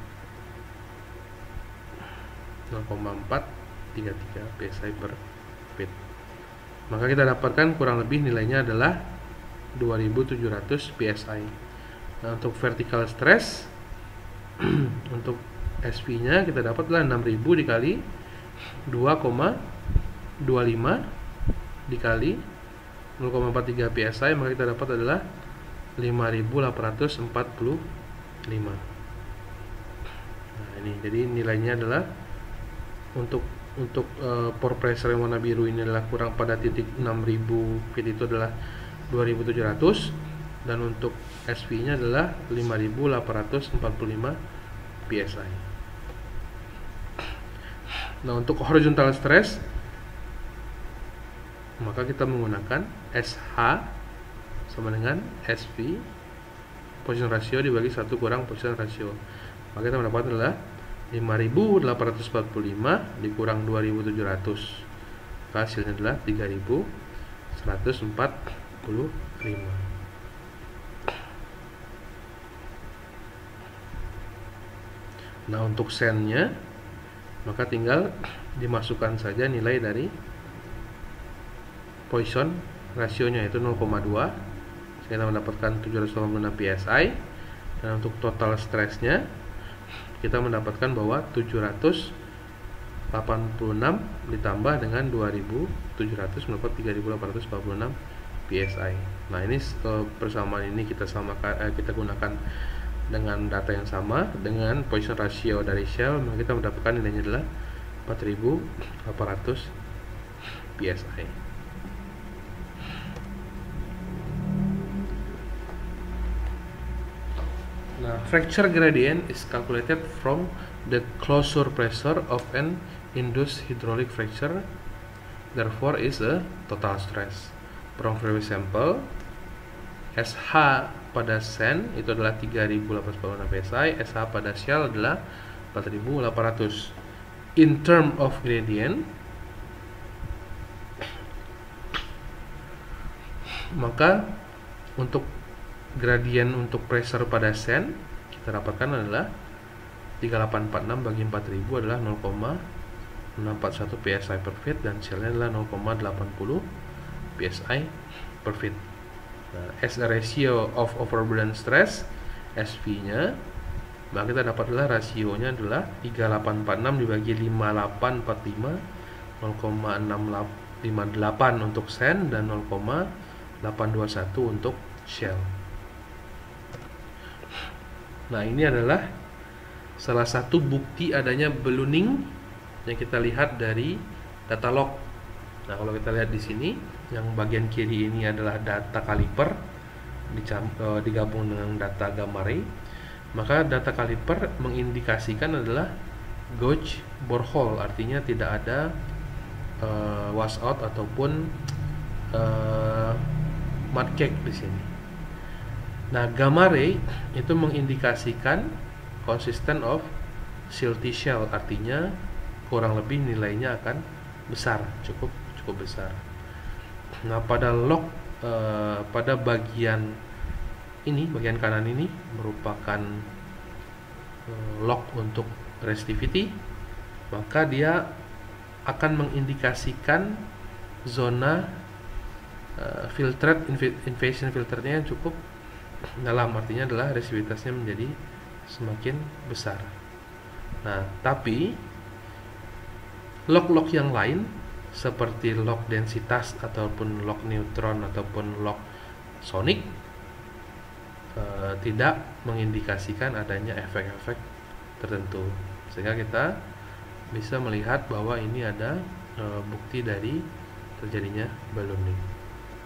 nol koma empat tiga tiga P S I per feet. Maka kita dapatkan kurang lebih nilainya adalah dua ribu tujuh ratus P S I. Nah, untuk vertical stress untuk S V-nya kita dapat adalah enam ribu dikali dua koma dua lima dikali nol koma empat tiga P S I, maka kita dapat adalah lima ribu delapan ratus empat puluh lima. Nah, ini jadi nilainya adalah untuk untuk uh, pore pressure yang warna biru ini adalah kurang pada titik enam ribu feet, itu adalah dua ribu tujuh ratus, dan untuk S V nya adalah lima ribu delapan ratus empat puluh lima P S I. Nah, untuk horizontal stress maka kita menggunakan S H sama dengan S V position ratio dibagi satu kurang position ratio. Maka kita mendapatkan adalah lima ribu delapan ratus empat puluh lima dikurang dua ribu tujuh ratus. Maka hasilnya adalah tiga ribu seratus empat puluh lima. Nah, untuk sennya maka tinggal dimasukkan saja nilai dari Poisson rasionya, yaitu nol koma dua, sehingga kita mendapatkan tujuh ratus delapan puluh enam P S I. Dan untuk total stressnya kita mendapatkan bahwa tujuh ratus delapan puluh enam ditambah dengan dua ribu tujuh ratus mendapat tiga ribu delapan ratus empat puluh enam P S I. Nah, ini persamaan ini kita samakan, eh, kita gunakan dengan data yang sama dengan Poisson ratio dari Shell, maka kita mendapatkan nilainya adalah empat ribu delapan ratus P S I. Nah, fracture gradient is calculated from the closure pressure of an induced hydraulic fracture, therefore is a total stress. From previous sample, S H pada sand itu adalah tiga ribu delapan ratus empat puluh enam P S I, S H pada shell adalah empat ribu delapan ratus. In term of gradient, maka untuk gradien untuk pressure pada sand kita dapatkan adalah tiga ribu delapan ratus empat puluh enam bagi empat ribu adalah nol koma enam empat satu P S I per feet, dan shellnya adalah nol koma delapan nol P S I per feet. Nah, as a ratio of overburden stress, S V nya, maka kita dapat adalah rasionya adalah tiga ribu delapan ratus empat puluh enam dibagi lima ribu delapan ratus empat puluh lima, nol koma enam lima delapan untuk sand dan nol koma delapan dua satu untuk shell. Nah, ini adalah salah satu bukti adanya ballooning yang kita lihat dari data log. Nah, kalau kita lihat di sini, yang bagian kiri ini adalah data kaliper digabung dengan data gamma ray. Maka data kaliper mengindikasikan adalah gauge borehole, artinya tidak ada uh, washout ataupun uh, mudcake di sini. Nah, gamma ray itu mengindikasikan consistent of silty shell, artinya kurang lebih nilainya akan besar, cukup cukup besar. Nah, pada log eh, pada bagian ini, bagian kanan ini merupakan eh, log untuk resistivity, maka dia akan mengindikasikan zona eh, filtrate invasion filternya yang cukup dalam, artinya adalah resistivitasnya menjadi semakin besar. Nah, tapi log-log yang lain seperti log densitas ataupun log neutron ataupun log sonic e, tidak mengindikasikan adanya efek-efek tertentu, sehingga kita bisa melihat bahwa ini ada e, bukti dari terjadinya ballooning.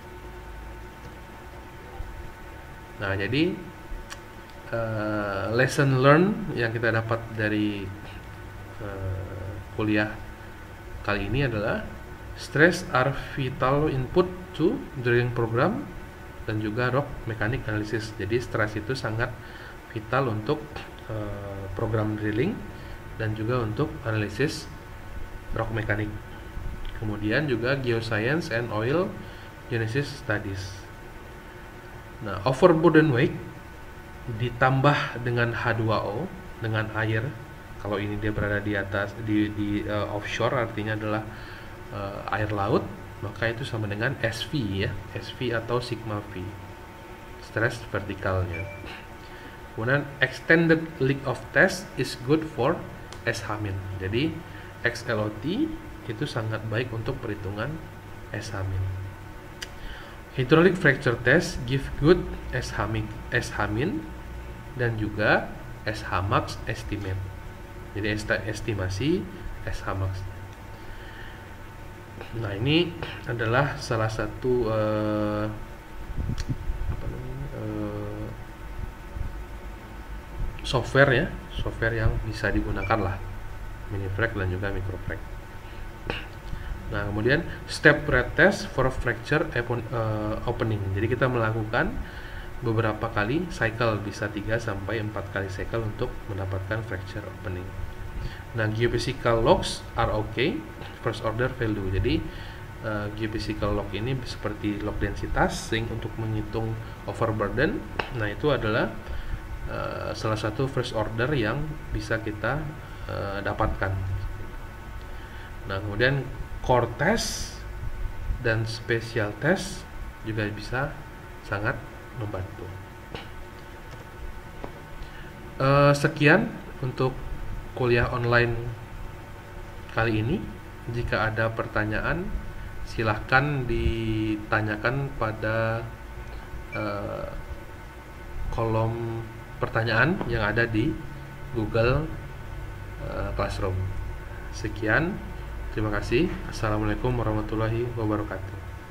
Nah, jadi uh, lesson learn yang kita dapat dari uh, kuliah kali ini adalah stress are vital input to drilling program dan juga rock mechanic analysis. Jadi stres itu sangat vital untuk uh, program drilling dan juga untuk analisis rock mechanic. Kemudian juga geoscience and oil genesis studies. Nah, overburden weight ditambah dengan H dua O dengan air, kalau ini dia berada di atas di, di uh, offshore, artinya adalah uh, air laut, maka itu sama dengan S V ya, S V atau sigma V, stress vertikalnya. Kemudian extended leak of test is good for S H min. Jadi X L O T itu sangat baik untuk perhitungan S H min. Hydraulic fracture test give good S H min, dan juga S H max estimate. Jadi estimasi S H max. Nah, ini adalah salah satu uh, apa namanya, uh, software ya, software yang bisa digunakan lah, Minifracture dan juga Microfracture. Nah, kemudian step pretest for fracture opening. Jadi kita melakukan beberapa kali cycle, bisa tiga sampai empat kali cycle untuk mendapatkan fracture opening. Nah, geophysical logs are okay, first order value. Jadi uh, geophysical log ini seperti log densitas, sing untuk menghitung overburden. Nah, itu adalah uh, salah satu first order yang bisa kita uh, dapatkan. Nah, kemudian core test dan special test juga bisa sangat membantu. Uh, sekian untuk kuliah online kali ini. Jika ada pertanyaan, silahkan ditanyakan pada uh, kolom pertanyaan yang ada di Google uh, Classroom. Sekian, terima kasih. Assalamualaikum warahmatullahi wabarakatuh.